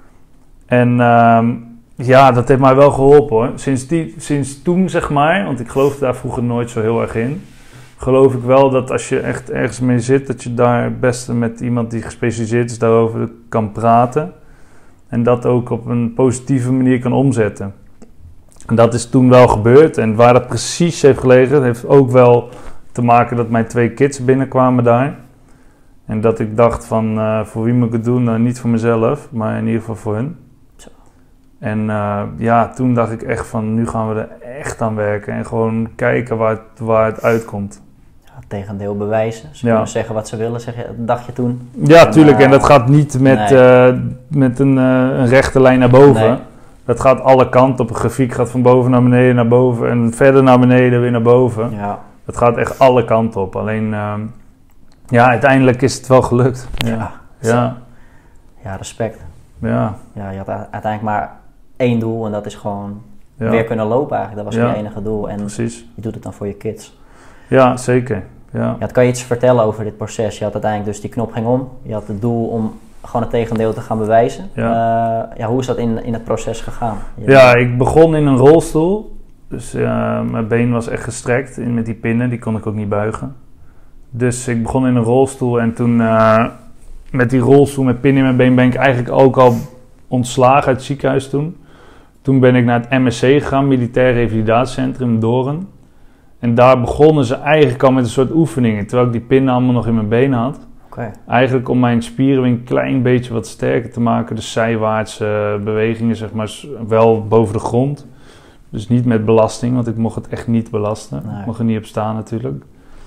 En um, ja, dat heeft mij wel geholpen hoor. Sinds, die, sinds toen zeg maar, want ik geloofde daar vroeger nooit zo heel erg in, geloof ik wel dat als je echt ergens mee zit, dat je daar het beste met iemand die gespecialiseerd is daarover kan praten. En dat ook op een positieve manier kan omzetten. En dat is toen wel gebeurd. En waar dat precies heeft gelegen, heeft ook wel te maken dat mijn twee kids binnenkwamen daar. En dat ik dacht van, uh, voor wie moet ik het doen? Nou, niet voor mezelf, maar in ieder geval voor hun. Zo. En uh, ja, toen dacht ik echt van, nu gaan we er echt aan werken. En gewoon kijken waar het, waar het uitkomt. Ja, het tegendeel bewijzen. Ze Ja. kunnen zeggen wat ze willen, zeg je, dacht je toen. Ja, En, tuurlijk. uh, En dat gaat niet met, nee. uh, met een, uh, een rechte lijn naar boven. Nee. Dat gaat alle kanten op. Een grafiek gaat van boven naar beneden naar boven. En verder naar beneden weer naar boven. Ja. Het gaat echt alle kanten op. Alleen, uh, ja, uiteindelijk is het wel gelukt. Ja, Ja. ja, Ja, respect. ja. Ja, je had u- uiteindelijk maar één doel en dat is gewoon ja. weer kunnen lopen eigenlijk. Dat was Ja. je enige doel en Precies. je doet het dan voor je kids. Ja, zeker. Ja. Ja, het kan je iets vertellen over dit proces? Je had uiteindelijk dus die knop ging om. Je had het doel om gewoon het tegendeel te gaan bewijzen. Ja. Uh, ja, hoe is dat in, in het proces gegaan? Je- Ja, ik begon in een rolstoel. Dus uh, mijn been was echt gestrekt in, met die pinnen. Die kon ik ook niet buigen. Dus ik begon in een rolstoel. En toen uh, met die rolstoel met pinnen in mijn been ben ik eigenlijk ook al ontslagen uit het ziekenhuis toen. Toen ben ik naar het M S C gegaan, Militair Revalidatiecentrum in Doorn. En daar begonnen ze eigenlijk al met een soort oefeningen. Terwijl ik die pinnen allemaal nog in mijn been had. Okay. Eigenlijk om mijn spieren weer een klein beetje wat sterker te maken. Dus zijwaartse bewegingen, zeg maar, wel boven de grond. Dus niet met belasting, want ik mocht het echt niet belasten. Nee. Ik mocht er niet op staan natuurlijk.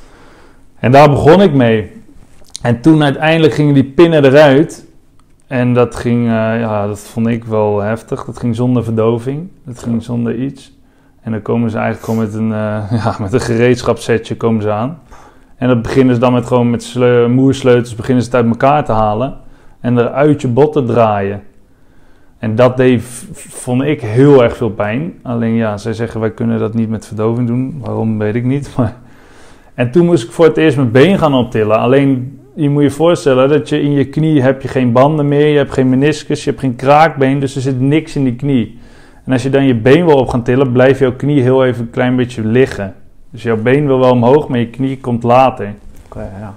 En daar begon ik mee. En toen uiteindelijk gingen die pinnen eruit. En dat ging, uh, ja, dat vond ik wel heftig. Dat ging zonder verdoving. Dat ging zonder iets. En dan komen ze eigenlijk gewoon met een, uh, ja, met een gereedschapssetje komen ze aan. En dat beginnen ze dan met gewoon met sleu- moersleutels beginnen ze het uit elkaar te halen. En er uit je bot te draaien. En dat deed, vond ik, heel erg veel pijn. Alleen ja, zij zeggen wij kunnen dat niet met verdoving doen. Waarom, weet ik niet. Maar... En toen moest ik voor het eerst mijn been gaan optillen. Alleen, je moet je voorstellen dat je in je knie heb je geen banden meer. Je hebt geen meniscus, je hebt geen kraakbeen. Dus er zit niks in die knie. En als je dan je been wil op gaan tillen, blijft jouw knie heel even een klein beetje liggen. Dus jouw been wil wel omhoog, maar je knie komt later. Okay, ja.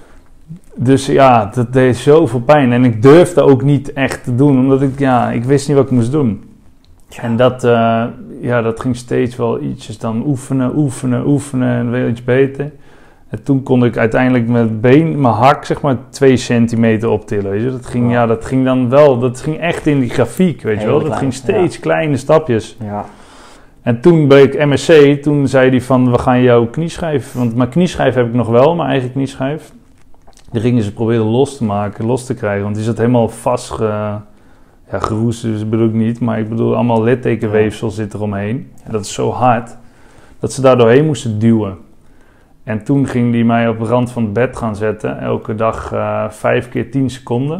Dus ja, dat deed zoveel pijn. En ik durfde ook niet echt te doen, omdat ik, ja, ik wist niet wat ik moest doen. Ja. En dat, uh, ja, dat ging steeds wel ietsjes dan oefenen, oefenen, oefenen en weer iets beter. En toen kon ik uiteindelijk mijn been, mijn hak, zeg maar, twee centimeter optillen. Weet je? Dat ging, Wow. ja, dat ging dan wel, dat ging echt in die grafiek, weet je Heel wel. Dat klein, ging steeds ja. kleine stapjes. Ja. En toen bleek M S C, toen zei hij van, we gaan jouw knieschijf, want mijn knieschijf heb ik nog wel, mijn eigen knieschijf. Die gingen ze proberen los te maken, los te krijgen, want die zat helemaal vast, ge, ja, geroest, dus bedoel ik niet, maar ik bedoel, allemaal littekenweefsel zit eromheen. En dat is zo hard, dat ze daar doorheen moesten duwen. En toen ging hij mij op de rand van het bed gaan zetten. Elke dag uh, vijf keer tien seconden.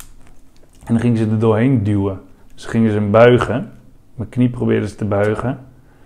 En dan gingen ze er doorheen duwen. Dus gingen ze hem buigen. Mijn knie probeerden ze te buigen.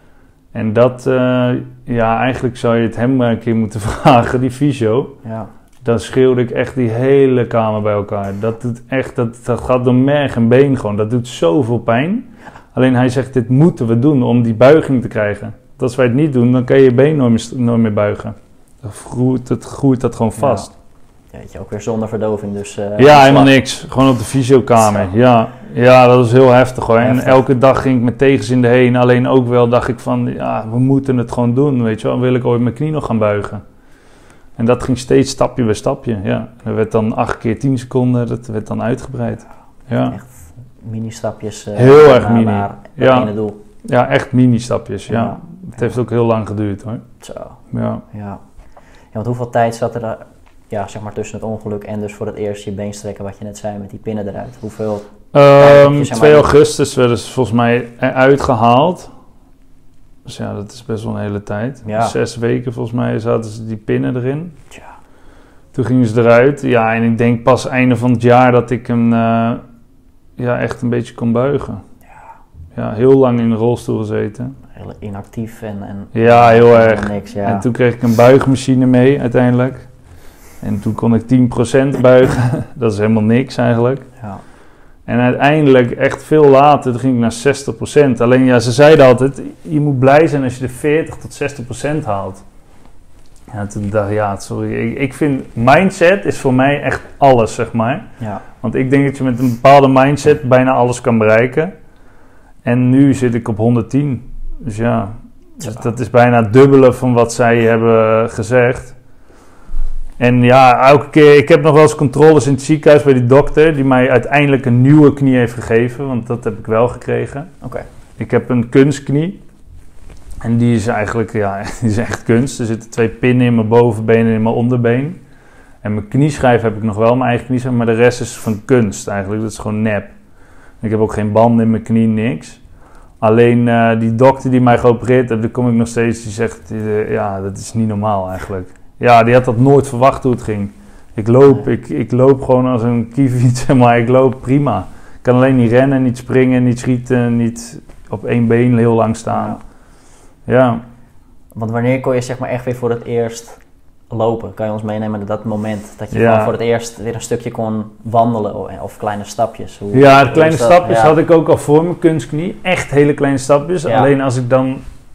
En dat, uh, ja, eigenlijk zou je het hem maar een keer moeten vragen, die fysio. Ja. Dan schreeuwde ik echt die hele kamer bij elkaar. Dat doet echt, dat, dat gaat door merg en been gewoon. Dat doet zoveel pijn. Alleen hij zegt, dit moeten we doen om die buiging te krijgen. Dat als wij het niet doen, dan kan je je been nooit meer, nooit meer buigen. Dan groeit, het, groeit dat gewoon vast. Ja, weet je, ook weer zonder verdoving. Dus, uh, ja, helemaal niks. Gewoon op de fysiokamer. Ja, ja, dat was heel heftig hoor. Heftig. En elke dag ging ik met tegenzin heen. Alleen ook wel dacht ik van, ja, we moeten het gewoon doen. Weet je wel, dan wil ik ooit mijn knie nog gaan buigen. En dat ging steeds stapje bij stapje. Ja. Dat werd dan acht keer tien seconden. Dat werd dan uitgebreid. Ja. Echt mini-stapjes. Uh, heel naar, erg mini. Naar het ja. ene doel. Ja, echt mini-stapjes. Ja. Ja. Het heeft ook heel lang geduurd hoor. Zo. Ja. Ja. Ja, want hoeveel tijd zat er, ja, zeg maar tussen het ongeluk en dus voor het eerst je been strekken, wat je net zei, met die pinnen eruit? Hoeveel? Um, je, zeg maar, twee augustus werden ze volgens mij uitgehaald. Dus ja, dat is best wel een hele tijd. Ja. Zes weken volgens mij zaten ze die pinnen erin. Tja. Toen gingen ze eruit. Ja, en ik denk pas einde van het jaar dat ik hem uh, ja, echt een beetje kon buigen. Ja. Ja, heel lang in de rolstoel gezeten. Heel inactief en... en ja, heel erg. Niks, ja. En toen kreeg ik een buigmachine mee uiteindelijk. En toen kon ik tien procent buigen. Dat is helemaal niks eigenlijk. Ja. En uiteindelijk, echt veel later, ging ik naar zestig procent. Alleen ja, ze zeiden altijd, je moet blij zijn als je de veertig tot zestig procent haalt. Ja, toen dacht ik, ja, sorry. Ik, ik vind, mindset is voor mij echt alles, zeg maar. Ja. Want ik denk dat je met een bepaalde mindset bijna alles kan bereiken. En nu zit ik op honderdtien. Dus ja, dus dat is bijna het dubbele van wat zij hebben gezegd. En ja, elke keer, ik heb nog wel eens controles in het ziekenhuis bij die dokter, die mij uiteindelijk een nieuwe knie heeft gegeven, want dat heb ik wel gekregen. Oké. Okay. Ik heb een kunstknie. En die is eigenlijk, ja, die is echt kunst. Er zitten twee pinnen in mijn bovenbeen en in mijn onderbeen. En mijn knieschijf heb ik nog wel, mijn eigen knieschijf, maar de rest is van kunst eigenlijk. Dat is gewoon nep. Ik heb ook geen banden in mijn knie, niks. Alleen uh, die dokter die mij geopereerd heeft, daar kom ik nog steeds, die zegt, uh, ja, dat is niet normaal eigenlijk. Ja, die had dat nooit verwacht hoe het ging. Ik loop, ik, ik loop gewoon als een kieviet, zeg maar. Ik loop prima. Ik kan alleen niet rennen, niet springen, niet schieten, niet op één been heel lang staan. Ja. Ja. Want wanneer kon je zeg maar echt weer voor het eerst lopen? Kan je ons meenemen naar dat moment dat je ja. gewoon voor het eerst weer een stukje kon wandelen of, of kleine stapjes? Hoe, ja, de kleine stapjes ja. had ik ook al voor mijn kunstknie. Echt hele kleine stapjes. Ja. Alleen als ik dan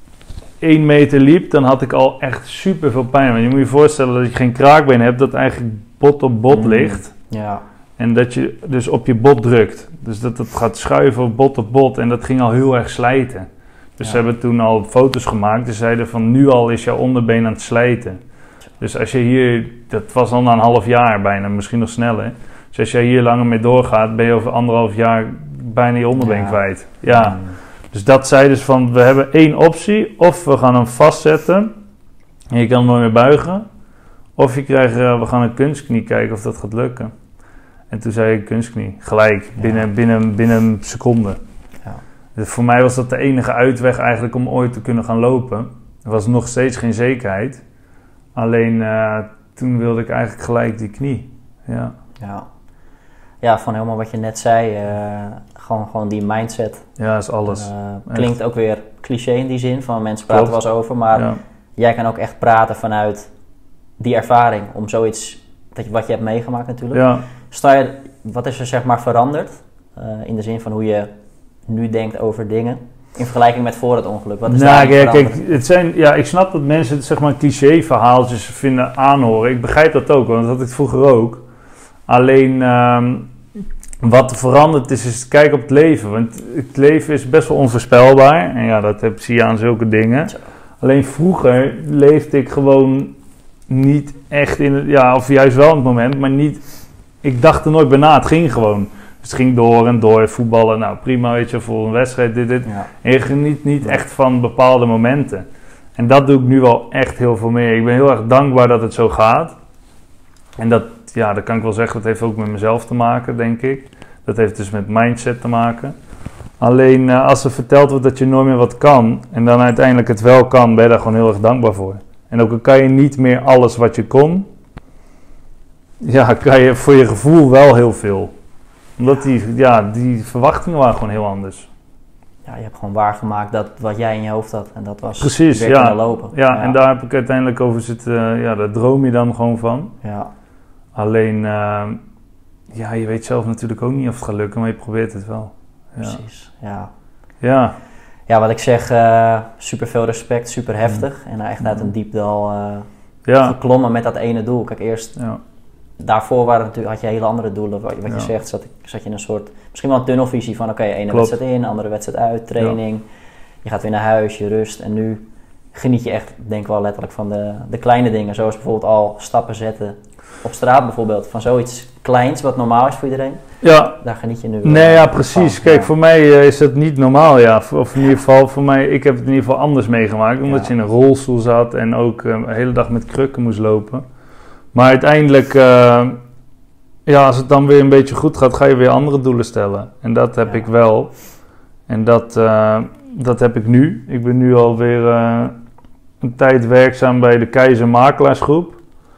één meter liep, dan had ik al echt super veel pijn. Want je moet je voorstellen dat je geen kraakbeen hebt, dat eigenlijk bot op bot mm. ligt. Ja. En dat je dus op je bot drukt. Dus dat het gaat schuiven bot op bot. En dat ging al heel erg slijten. Dus ja. ze hebben toen al foto's gemaakt. Ze zeiden van nu al is jouw onderbeen aan het slijten. Dus als je hier, dat was al na een half jaar bijna, misschien nog sneller. Dus als jij hier langer mee doorgaat, ben je over anderhalf jaar bijna je onderbeen ja. kwijt. Ja. Mm. Dus dat zei dus van, we hebben één optie. Of we gaan hem vastzetten. En je kan hem nooit meer buigen. Of je krijgt, uh, we gaan een kunstknie kijken of dat gaat lukken. En toen zei ik kunstknie. Gelijk, binnen, ja. binnen, binnen een seconde. Ja. Dus voor mij was dat de enige uitweg eigenlijk om ooit te kunnen gaan lopen. Er was nog steeds geen zekerheid. Alleen uh, toen wilde ik eigenlijk gelijk die knie. Ja, ja. ja van helemaal wat je net zei. Uh, gewoon, gewoon die mindset. Ja, is alles. Uh, klinkt ook weer cliché in die zin. Van mensen praten wel eens over. Maar ja. jij kan ook echt praten vanuit die ervaring. Om zoiets, dat je, wat je hebt meegemaakt natuurlijk. Ja. Sta je, wat is er zeg maar veranderd? Uh, in de zin van hoe je nu denkt over dingen. In vergelijking met voor het ongeluk. Wat is nou, daar kijk, kijk, het zijn, ja, ik snap dat mensen het zeg maar cliché verhaaltjes vinden aanhoren. Ik begrijp dat ook, want dat had ik vroeger ook. Alleen um, wat veranderd is, is het kijken op het leven. Want het leven is best wel onvoorspelbaar. En ja, dat heb, zie je aan zulke dingen. Zo. Alleen vroeger leefde ik gewoon niet echt in het, ja, of juist wel in het moment, maar niet, ik dacht er nooit bij na. Het ging gewoon. Dus het ging door en door, voetballen, nou prima, weet je, voor een wedstrijd, dit, dit. Ja. En je geniet niet ja. echt van bepaalde momenten. En dat doe ik nu wel echt heel veel meer. Ik ben heel erg dankbaar dat het zo gaat. En dat, ja, dat kan ik wel zeggen, dat heeft ook met mezelf te maken, denk ik. Dat heeft dus met mindset te maken. Alleen uh, als er verteld wordt dat je nooit meer wat kan, en dan uiteindelijk het wel kan, ben je daar gewoon heel erg dankbaar voor. En ook al kan je niet meer alles wat je kon, ja, kan je voor je gevoel wel heel veel. Omdat die, ja, die verwachtingen waren gewoon heel anders. Ja, je hebt gewoon waargemaakt dat wat jij in je hoofd had. En dat was Precies, weer ja. kunnen lopen. Ja, Ja, en daar heb ik uiteindelijk over zitten, ja, daar droom je dan gewoon van. Ja, Alleen, uh, ja, je weet zelf natuurlijk ook niet of het gaat lukken, maar je probeert het wel. Ja. precies. Ja. Ja. Ja, wat ik zeg, uh, super veel respect, super heftig. En uh, echt uit een diep dal uh, Ja. geklommen met dat ene doel. Kijk, eerst Ja. daarvoor waren natuurlijk, had je hele andere doelen. Wat, wat je Ja. zegt, zat, zat je in een soort, misschien wel een tunnelvisie van oké, okay, ene Klopt. wedstrijd in, andere wedstrijd uit, training. Je gaat weer naar huis, je rust. En nu geniet je echt, denk ik wel letterlijk, van de, de kleine dingen. Zoals bijvoorbeeld al stappen zetten op straat bijvoorbeeld. Van zoiets kleins wat normaal is voor iedereen. Ja. Daar geniet je nu Nee, uh, ja, precies. van. Kijk, Ja. voor mij uh, is dat niet normaal, ja. Of in ieder geval, voor mij, ik heb het in ieder geval anders meegemaakt. Omdat Ja. je in een rolstoel zat en ook uh, de hele dag met krukken moest lopen. Maar uiteindelijk, uh, ja, als het dan weer een beetje goed gaat, ga je weer andere doelen stellen. En dat heb Ja. ik wel. En dat, uh, dat heb ik nu. Ik ben nu alweer uh, een tijd werkzaam bij de Keizer Makelaarsgroep.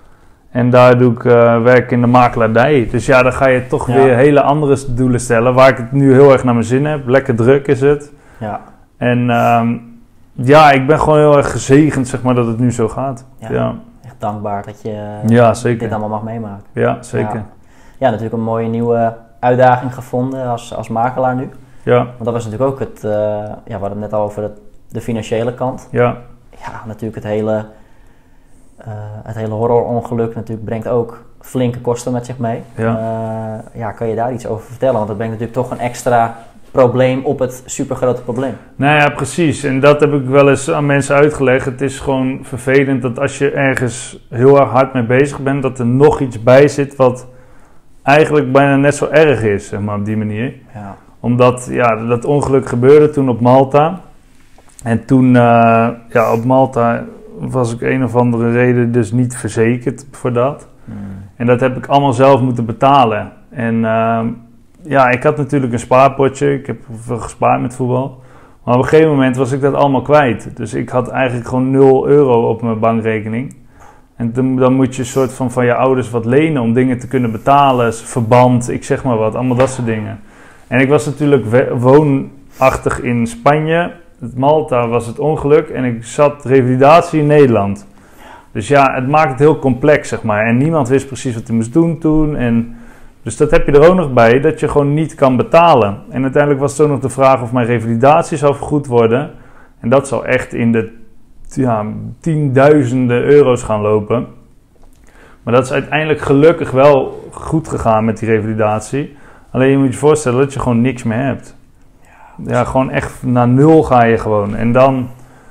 En daar doe ik uh, werk in de makelaardij. Dus ja, dan ga je toch Ja. weer hele andere doelen stellen. Waar ik het nu heel erg naar mijn zin heb. Lekker druk is het. Ja. En um, ja, ik ben gewoon heel erg gezegend, zeg maar, dat het nu zo gaat. Ja. Ja, ja. Echt dankbaar dat je Ja, zeker. dit allemaal mag meemaken. Ja, zeker. Ja. Ja, natuurlijk een mooie nieuwe uitdaging gevonden als, als makelaar nu. Ja, Want dat was natuurlijk ook het, uh, ja, we hadden het net al over het, de financiële kant. ja, Ja, natuurlijk het hele, uh, het hele horrorongeluk natuurlijk brengt ook flinke kosten met zich mee. Ja. Uh, ja, kan je daar iets over vertellen? Want dat brengt natuurlijk toch een extra probleem op het supergrote probleem. Nou ja, precies. En dat heb ik wel eens aan mensen uitgelegd. Het is gewoon vervelend dat als je ergens heel erg hard mee bezig bent, dat er nog iets bij zit wat eigenlijk bijna net zo erg is, zeg maar, op die manier. Ja. Omdat, ja, dat ongeluk gebeurde toen op Malta. En toen, uh, ja, op Malta was ik een of andere reden dus niet verzekerd voor dat. Mm. En dat heb ik allemaal zelf moeten betalen. En uh, ja, ik had natuurlijk een spaarpotje. Ik heb veel gespaard met voetbal. Maar op een gegeven moment was ik dat allemaal kwijt. Dus ik had eigenlijk gewoon nul euro op mijn bankrekening. En dan, dan moet je een soort van van je ouders wat lenen om dingen te kunnen betalen. Verband, ik zeg maar wat, allemaal dat soort dingen. En ik was natuurlijk woonachtig in Spanje. Malta was het ongeluk en ik zat revalidatie in Nederland. Dus ja, het maakt het heel complex, zeg maar. En niemand wist precies wat hij moest doen toen. En dus dat heb je er ook nog bij, dat je gewoon niet kan betalen. En uiteindelijk was het ook nog de vraag of mijn revalidatie zou vergoed worden. En dat zou echt in de ja, tienduizenden euro's gaan lopen. Maar dat is uiteindelijk gelukkig wel goed gegaan met die revalidatie. Alleen je moet je voorstellen dat je gewoon niks meer hebt. Ja, gewoon echt naar nul ga je gewoon. En dan,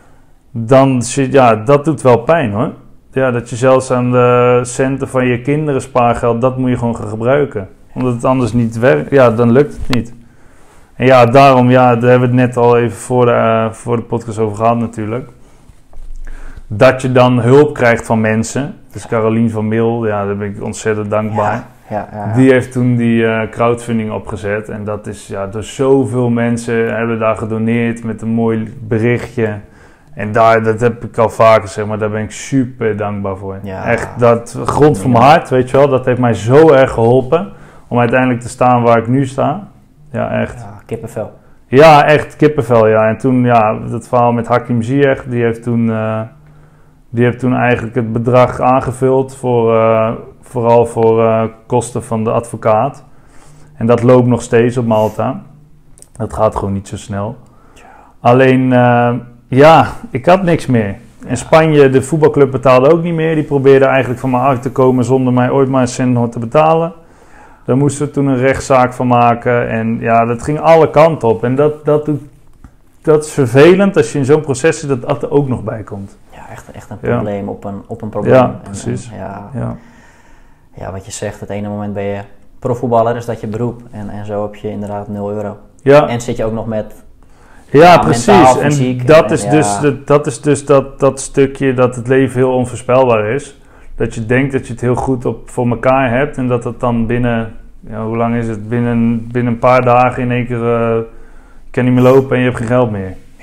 dan zit, ja, dat doet wel pijn hoor. Ja, dat je zelfs aan de centen van je kinderen spaargeld, dat moet je gewoon gaan gebruiken. Omdat het anders niet werkt, ja, dan lukt het niet. En ja, daarom, ja, daar hebben we het net al even voor de, uh, voor de podcast over gehad natuurlijk. Dat je dan hulp krijgt van mensen. Dus Carolien van Mil, ja, daar ben ik ontzettend dankbaar. Ja, ja, ja, ja. Die heeft toen die uh, crowdfunding opgezet. En dat is, ja, door zoveel mensen hebben daar gedoneerd met een mooi berichtje. En daar, dat heb ik al vaker, zeg maar, daar ben ik super dankbaar voor. Ja. Echt, dat grond van mijn hart, weet je wel, dat heeft mij zo erg geholpen om uiteindelijk te staan waar ik nu sta. Ja, echt. Ja, kippenvel. Ja, echt kippenvel, ja. En toen, ja, dat verhaal met Hakim Ziyech, die heeft toen, uh, die heeft toen eigenlijk het bedrag aangevuld voor, uh, vooral voor uh, kosten van de advocaat. En dat loopt nog steeds op Malta. Dat gaat gewoon niet zo snel. Alleen, uh, ja, ik had niks meer. In Spanje, de voetbalclub betaalde ook niet meer. Die probeerde eigenlijk van me af te komen zonder mij ooit maar een cent te betalen. Daar moesten we toen een rechtszaak van maken. En ja, dat ging alle kanten op. En dat, dat, doet, dat is vervelend als je in zo'n proces zit dat dat er ook nog bij komt. Ja, echt, echt een Ja. probleem op een, op een probleem. Ja, En- precies. en ja, Ja, ja, wat je zegt, het ene moment ben je profvoetballer, is dat je beroep. En, en zo heb je inderdaad nul euro. ja. En zit je ook nog met... Ja, Ja, precies. mentaal, En fysiek dat en- is en dus, ja. de- dat, is dus dat, dat stukje dat het leven heel onvoorspelbaar is. Dat je denkt dat je het heel goed op, voor elkaar hebt. En dat het dan binnen, ja, hoe lang is het? Binnen, binnen een paar dagen in één keer, uh, je kan niet meer lopen en je hebt geen geld meer.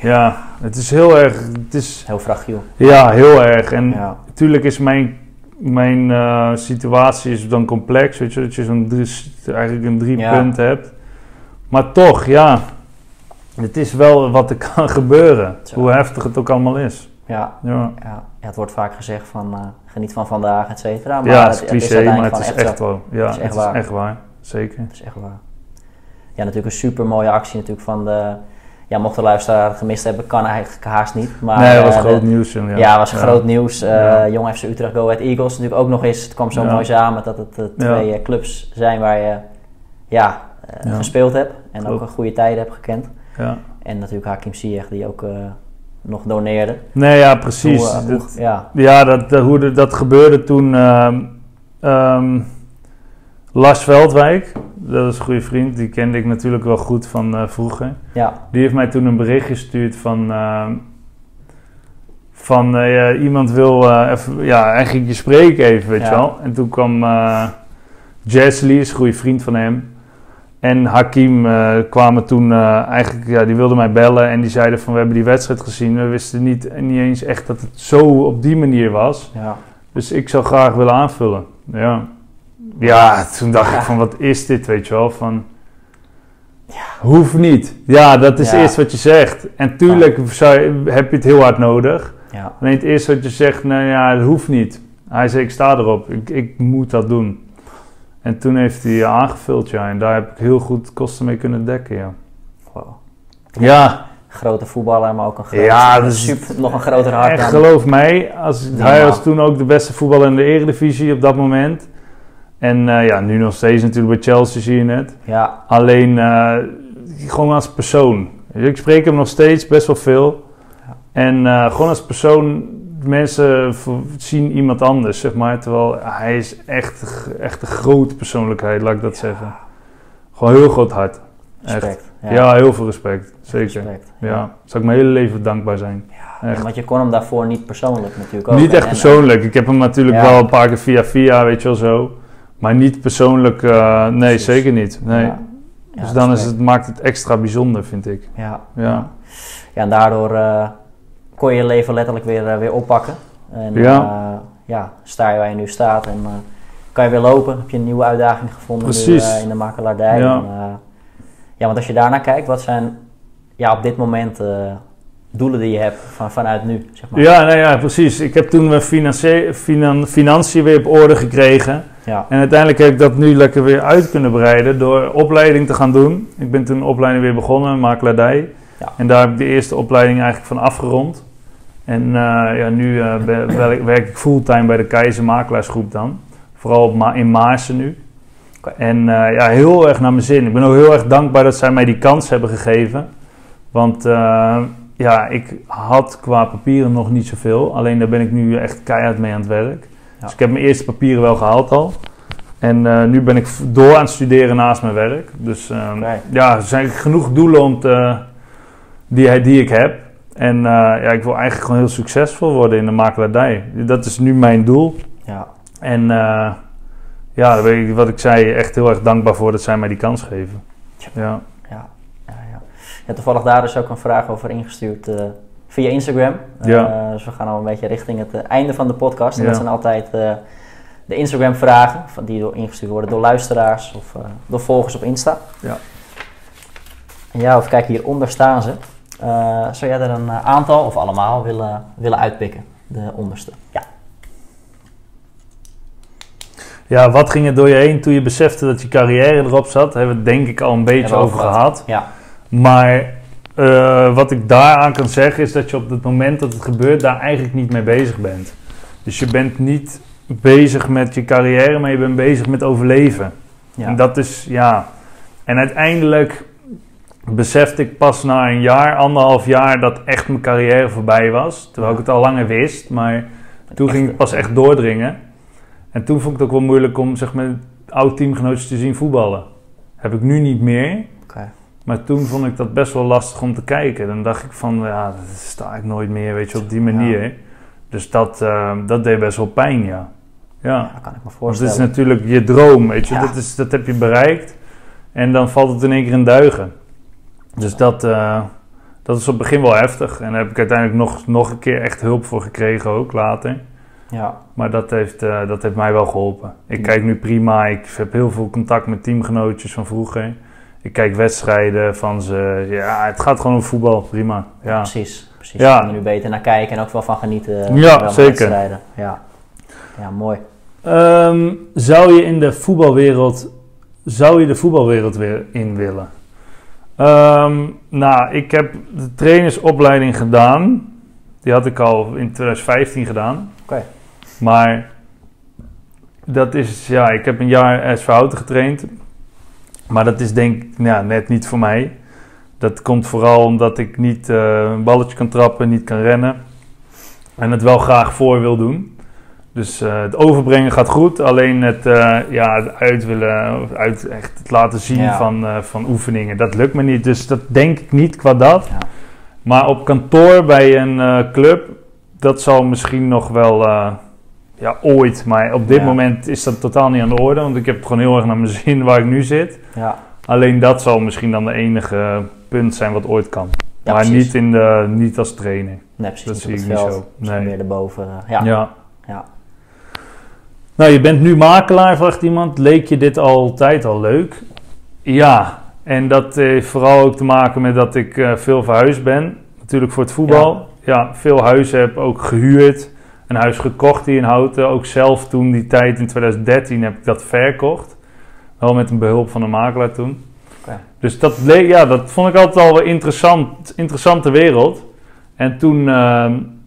ja, het is heel erg... Het is, Heel fragiel. ja, heel erg. En Ja. natuurlijk is mijn, mijn uh, situatie is dan complex, weet je, dat je zo'n drie, eigenlijk een drie Ja. punt hebt. Maar toch, ja, het is wel wat er kan gebeuren, Zo. hoe heftig het ook allemaal is. Ja. Ja, Ja. Ja, het wordt vaak gezegd van uh, geniet van vandaag, et cetera. Maar ja het is het, het is cliché, maar uiteindelijk het is gewoon echt zo. wel. Ja, Het is echt het is waar. echt waar, zeker. Het is echt waar. Ja, natuurlijk een super mooie actie natuurlijk van de... Ja, mocht de luisteraar het gemist hebben, kan eigenlijk haast niet. Maar, nee, dat was uh, groot de, nieuws. Ja, ja, was groot nieuws. Uh, Ja. Jong F C Utrecht, Go Ahead Eagles. Natuurlijk ook nog eens, het kwam zo Ja. mooi samen dat het uh, twee Ja. uh, clubs zijn waar je ja, uh, Ja. gespeeld hebt. En Klopt. ook een goede tijden hebt gekend. Ja. En natuurlijk Hakim Ziyech die ook uh, nog doneerde. Nee, ja, precies. Hoe, uh, hoe- Dat- ja, Ja, dat, dat, hoe de- dat gebeurde toen. ehm ehm, Lars Veldwijk, dat is een goede vriend, die kende ik natuurlijk wel goed van uh, vroeger. ja, Die heeft mij toen een bericht gestuurd van. ehm, van uh, ja, iemand wil uh, even, ja, eigenlijk je spreken even, weet Ja. je wel. En toen kwam uh, Jesly, is een goede vriend van hem. En Hakim uh, kwamen toen uh, eigenlijk, ja, die wilden mij bellen en die zeiden van we hebben die wedstrijd gezien. We wisten niet, niet eens echt dat het zo op die manier was. ja. Dus ik zou graag willen aanvullen. Ja, ja toen dacht ik van wat is dit, weet je wel. Van, hoeft niet. Ja, dat is Ja. eerst wat je zegt. En tuurlijk zou je- heb je het heel hard nodig. Ja, Alleen het eerste wat je zegt, nou ja, dat hoeft niet. Hij zei ik sta erop, ik, ik moet dat doen. En toen heeft hij aangevuld, ja. En daar heb ik heel goed kosten mee kunnen dekken, ja. wow. Ja, Grote voetballer, maar ook een grote, Ja, dat is- super, nog een groter hart en dan... geloof mij, als, Niet hij normaal. was toen ook de beste voetballer in de Eredivisie op dat moment. En uh, ja, nu nog steeds natuurlijk bij Chelsea zie je het. Ja, Alleen uh, gewoon als persoon. Ik spreek hem nog steeds best wel veel. Ja. En uh, gewoon als persoon, mensen v- zien iemand anders, zeg maar. Terwijl hij is echt, echt een grote persoonlijkheid, laat ik dat zeggen. Gewoon heel groot hart. Echt. respect. Ja. heel veel respect. Zeker. Respect. Ja, zou ik mijn hele leven dankbaar zijn. Ja, Echt. want je kon hem daarvoor niet persoonlijk natuurlijk ook. Niet En- echt en- persoonlijk. Ik heb hem natuurlijk Ja. wel een paar keer via via, weet je wel zo. Maar niet persoonlijk, uh, nee, Precies. zeker niet. Nee. Ja. Ja, Dus dan is respect. het, maakt het extra bijzonder, vind ik. Ja, Ja. ja en daardoor uh, kon je je leven letterlijk weer, uh, weer oppakken. En Ja. uh, ja, sta je waar je nu staat en uh, kan je weer lopen. Heb je een nieuwe uitdaging gevonden nu, Precies. uh, in de makelaardij. Ja. En, uh, ja, want als je daarnaar kijkt, wat zijn ja, op dit moment uh, doelen die je hebt van, vanuit nu? Zeg maar. Ja, nou ja, precies. Ik heb toen mijn financie- finan- financiën weer op orde gekregen. Ja. En uiteindelijk heb ik dat nu lekker weer uit kunnen breiden door opleiding te gaan doen. Ik ben toen een opleiding weer begonnen, makelaardij. Ja. En daar heb ik de eerste opleiding eigenlijk van afgerond. En uh, ja, nu uh, be- werk, werk ik fulltime bij de Keizer Makelaarsgroep dan. Vooral op Ma- in Maarsen nu. Okay. En uh, ja, heel erg naar mijn zin. Ik ben ook heel erg dankbaar dat zij mij die kans hebben gegeven. Want uh, ja, ik had qua papieren nog niet zoveel. Alleen daar ben ik nu echt keihard mee aan het werk. Ja. Dus ik heb mijn eerste papieren wel gehaald al. En uh, nu ben ik v- door aan het studeren naast mijn werk. Dus uh, Okay. ja, er zijn genoeg doelen om te, die, die ik heb. En uh, ja, ik wil eigenlijk gewoon heel succesvol worden in de makelaardij. Dat is nu mijn doel. Ja. En uh, ja, daar ben ik, wat ik zei, echt heel erg dankbaar voor dat zij mij die kans geven. Ja. Ja. Ja, ja, ja. Ja, toevallig daar is ook een vraag over ingestuurd uh, via Instagram. Uh, Ja. Dus we gaan al een beetje richting het uh, einde van de podcast. En Ja. dat zijn altijd uh, de Instagram vragen van die door ingestuurd worden door luisteraars of uh, door volgers op Insta. Ja. En ja, of kijk, hieronder staan ze. Uh, zou jij er een uh, aantal of allemaal willen, willen uitpikken? De onderste. Ja. Ja, wat ging er door je heen toen je besefte dat je carrière erop zat? Daar hebben we het denk ik al een beetje Hebben we over over gehad. Ja. Maar uh, wat ik daaraan kan zeggen is dat je op het moment dat het gebeurt daar eigenlijk niet mee bezig bent. Dus je bent niet bezig met je carrière, maar je bent bezig met overleven. Ja. En dat is, ja... En uiteindelijk besefte ik pas na een jaar, anderhalf jaar, dat echt mijn carrière voorbij was. Terwijl ik het al langer wist, maar toen ging het pas echt doordringen. En toen vond ik het ook wel moeilijk om, zeg maar, oud teamgenootjes te zien voetballen. Heb ik nu niet meer. Okay. Maar toen vond ik dat best wel lastig om te kijken. Dan dacht ik van, ja, dat sta ik nooit meer, weet je, op die manier. Ja. Dus dat, uh, dat deed best wel pijn, ja. Ja, Ja, dat kan ik me want voorstellen. het is natuurlijk je droom, weet je. Ja. Dat, is, dat heb je bereikt. En dan valt het in één keer in duigen. Dus dat, uh, dat is op het begin wel heftig. En daar heb ik uiteindelijk nog, nog een keer echt hulp voor gekregen ook later. Ja. Maar dat heeft, uh, dat heeft mij wel geholpen. Ik Ja. kijk nu prima. Ik heb heel veel contact met teamgenootjes van vroeger. Ik kijk wedstrijden van ze. Ja, het gaat gewoon om voetbal. Prima. Ja. Precies. precies. Ja. Je kan er nu beter naar kijken en ook wel van genieten. Ja, van zeker. wedstrijden. Ja. ja, mooi. Um, zou je in de voetbalwereld, zou je de voetbalwereld weer in willen? Um, nou, ik heb de trainersopleiding gedaan. Die had ik al in twintig vijftien gedaan. Oké. Okay. Maar dat is, ja, ik heb een jaar S V Houten getraind. Maar dat is denk ik ja, net niet voor mij. Dat komt vooral omdat ik niet uh, een balletje kan trappen, niet kan rennen. En het wel graag voor wil doen. Dus uh, het overbrengen gaat goed. Alleen het, uh, ja, het uit willen, uit echt het laten zien ja. van, uh, van oefeningen, dat lukt me niet. Dus dat denk ik niet qua dat. Ja. Maar op kantoor bij een uh, club, dat zal misschien nog wel, uh, ja, ooit. Maar op dit ja. moment is dat totaal niet aan de orde. Want ik heb gewoon heel erg naar mijn zin waar ik nu zit. Ja. Alleen dat zal misschien dan de enige punt zijn wat ooit kan. Ja, maar niet, in de, niet als trainer. Nee, precies. Dat zie ik niet veld, zo. Nee. Meer erboven. Uh, ja. ja. ja. Nou, je bent nu makelaar, vraagt iemand. Leek je dit altijd al leuk? Ja, en dat heeft vooral ook te maken met dat ik uh, veel verhuisd ben. Natuurlijk voor het voetbal. Ja, ja veel huizen heb ook gehuurd. Een huis gekocht hier in Houten. Ook zelf toen die tijd in twintig dertien heb ik dat verkocht. Wel met een behulp van een makelaar toen. Okay. Dus dat, leek, ja, dat vond ik altijd al een interessant, interessante wereld. En toen uh,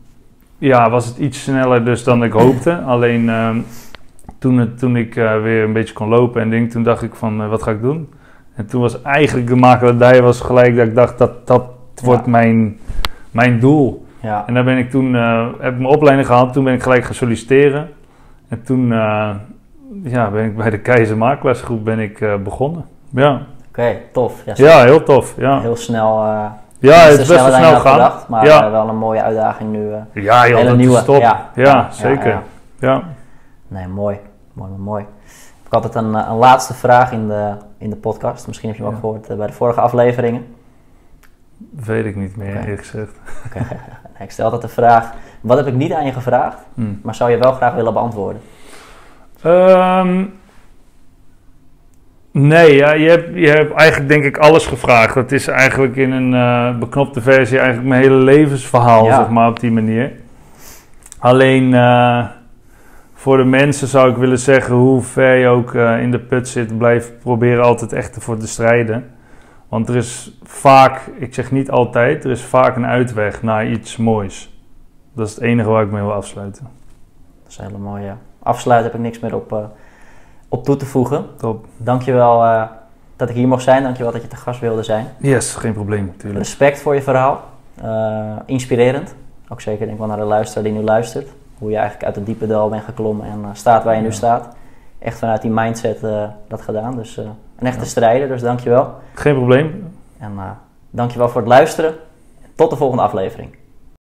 ja, was het iets sneller dus dan ik hoopte. Alleen uh, toen, het, toen ik uh, weer een beetje kon lopen en ding, toen dacht ik van uh, wat ga ik doen? En toen was eigenlijk de makelaardij was gelijk dat ik dacht dat dat ja. wordt mijn, mijn doel. Ja. En daar ben ik toen, uh, heb ik mijn opleiding gehaald, toen ben ik gelijk gaan solliciteren. En toen uh, ja, ben ik bij de Keizer Makelaarsgroep ben ik uh, begonnen. Ja. Oké, okay, tof. Ja, ja, heel tof. Ja. Heel snel. Uh, ja, het is best wel snel gaan. Gedacht, maar ja. uh, wel een mooie uitdaging nu. Uh, ja, joh, dat nieuwe. Is top. Ja, ja, ja zeker. Ja, ja. ja. Nee, mooi. Mooi, mooi. Ik had altijd een, een laatste vraag in de, in de podcast. Misschien heb je hem ook ja. gehoord uh, bij de vorige afleveringen. Weet ik niet meer, okay. eerlijk gezegd. Okay. Ik stel altijd de vraag, wat heb ik niet aan je gevraagd, hmm. maar zou je wel graag willen beantwoorden? Um, nee, ja, je, hebt, je hebt eigenlijk denk ik alles gevraagd. Dat is eigenlijk in een uh, beknopte versie eigenlijk mijn hele levensverhaal, ja. zeg maar, op die manier. Alleen uh, voor de mensen zou ik willen zeggen, hoe ver je ook uh, in de put zit, blijf proberen altijd echt ervoor te strijden. Want er is vaak, ik zeg niet altijd, er is vaak een uitweg naar iets moois. Dat is het enige waar ik mee wil afsluiten. Dat is een hele mooie afsluit, heb ik niks meer op, uh, op toe te voegen. Top. Dankjewel uh, dat ik hier mocht zijn, dankjewel dat je te gast wilde zijn. Yes, geen probleem natuurlijk. Respect voor je verhaal, uh, inspirerend. Ook zeker denk ik wel naar de luisteraar die nu luistert. Hoe je eigenlijk uit het diepe dal bent geklommen en uh, staat waar je ja. nu staat. Echt vanuit die mindset uh, dat gedaan, dus... Uh, Een echte ja. strijder, dus dankjewel. Geen probleem. En uh, dankjewel voor het luisteren. Tot de volgende aflevering.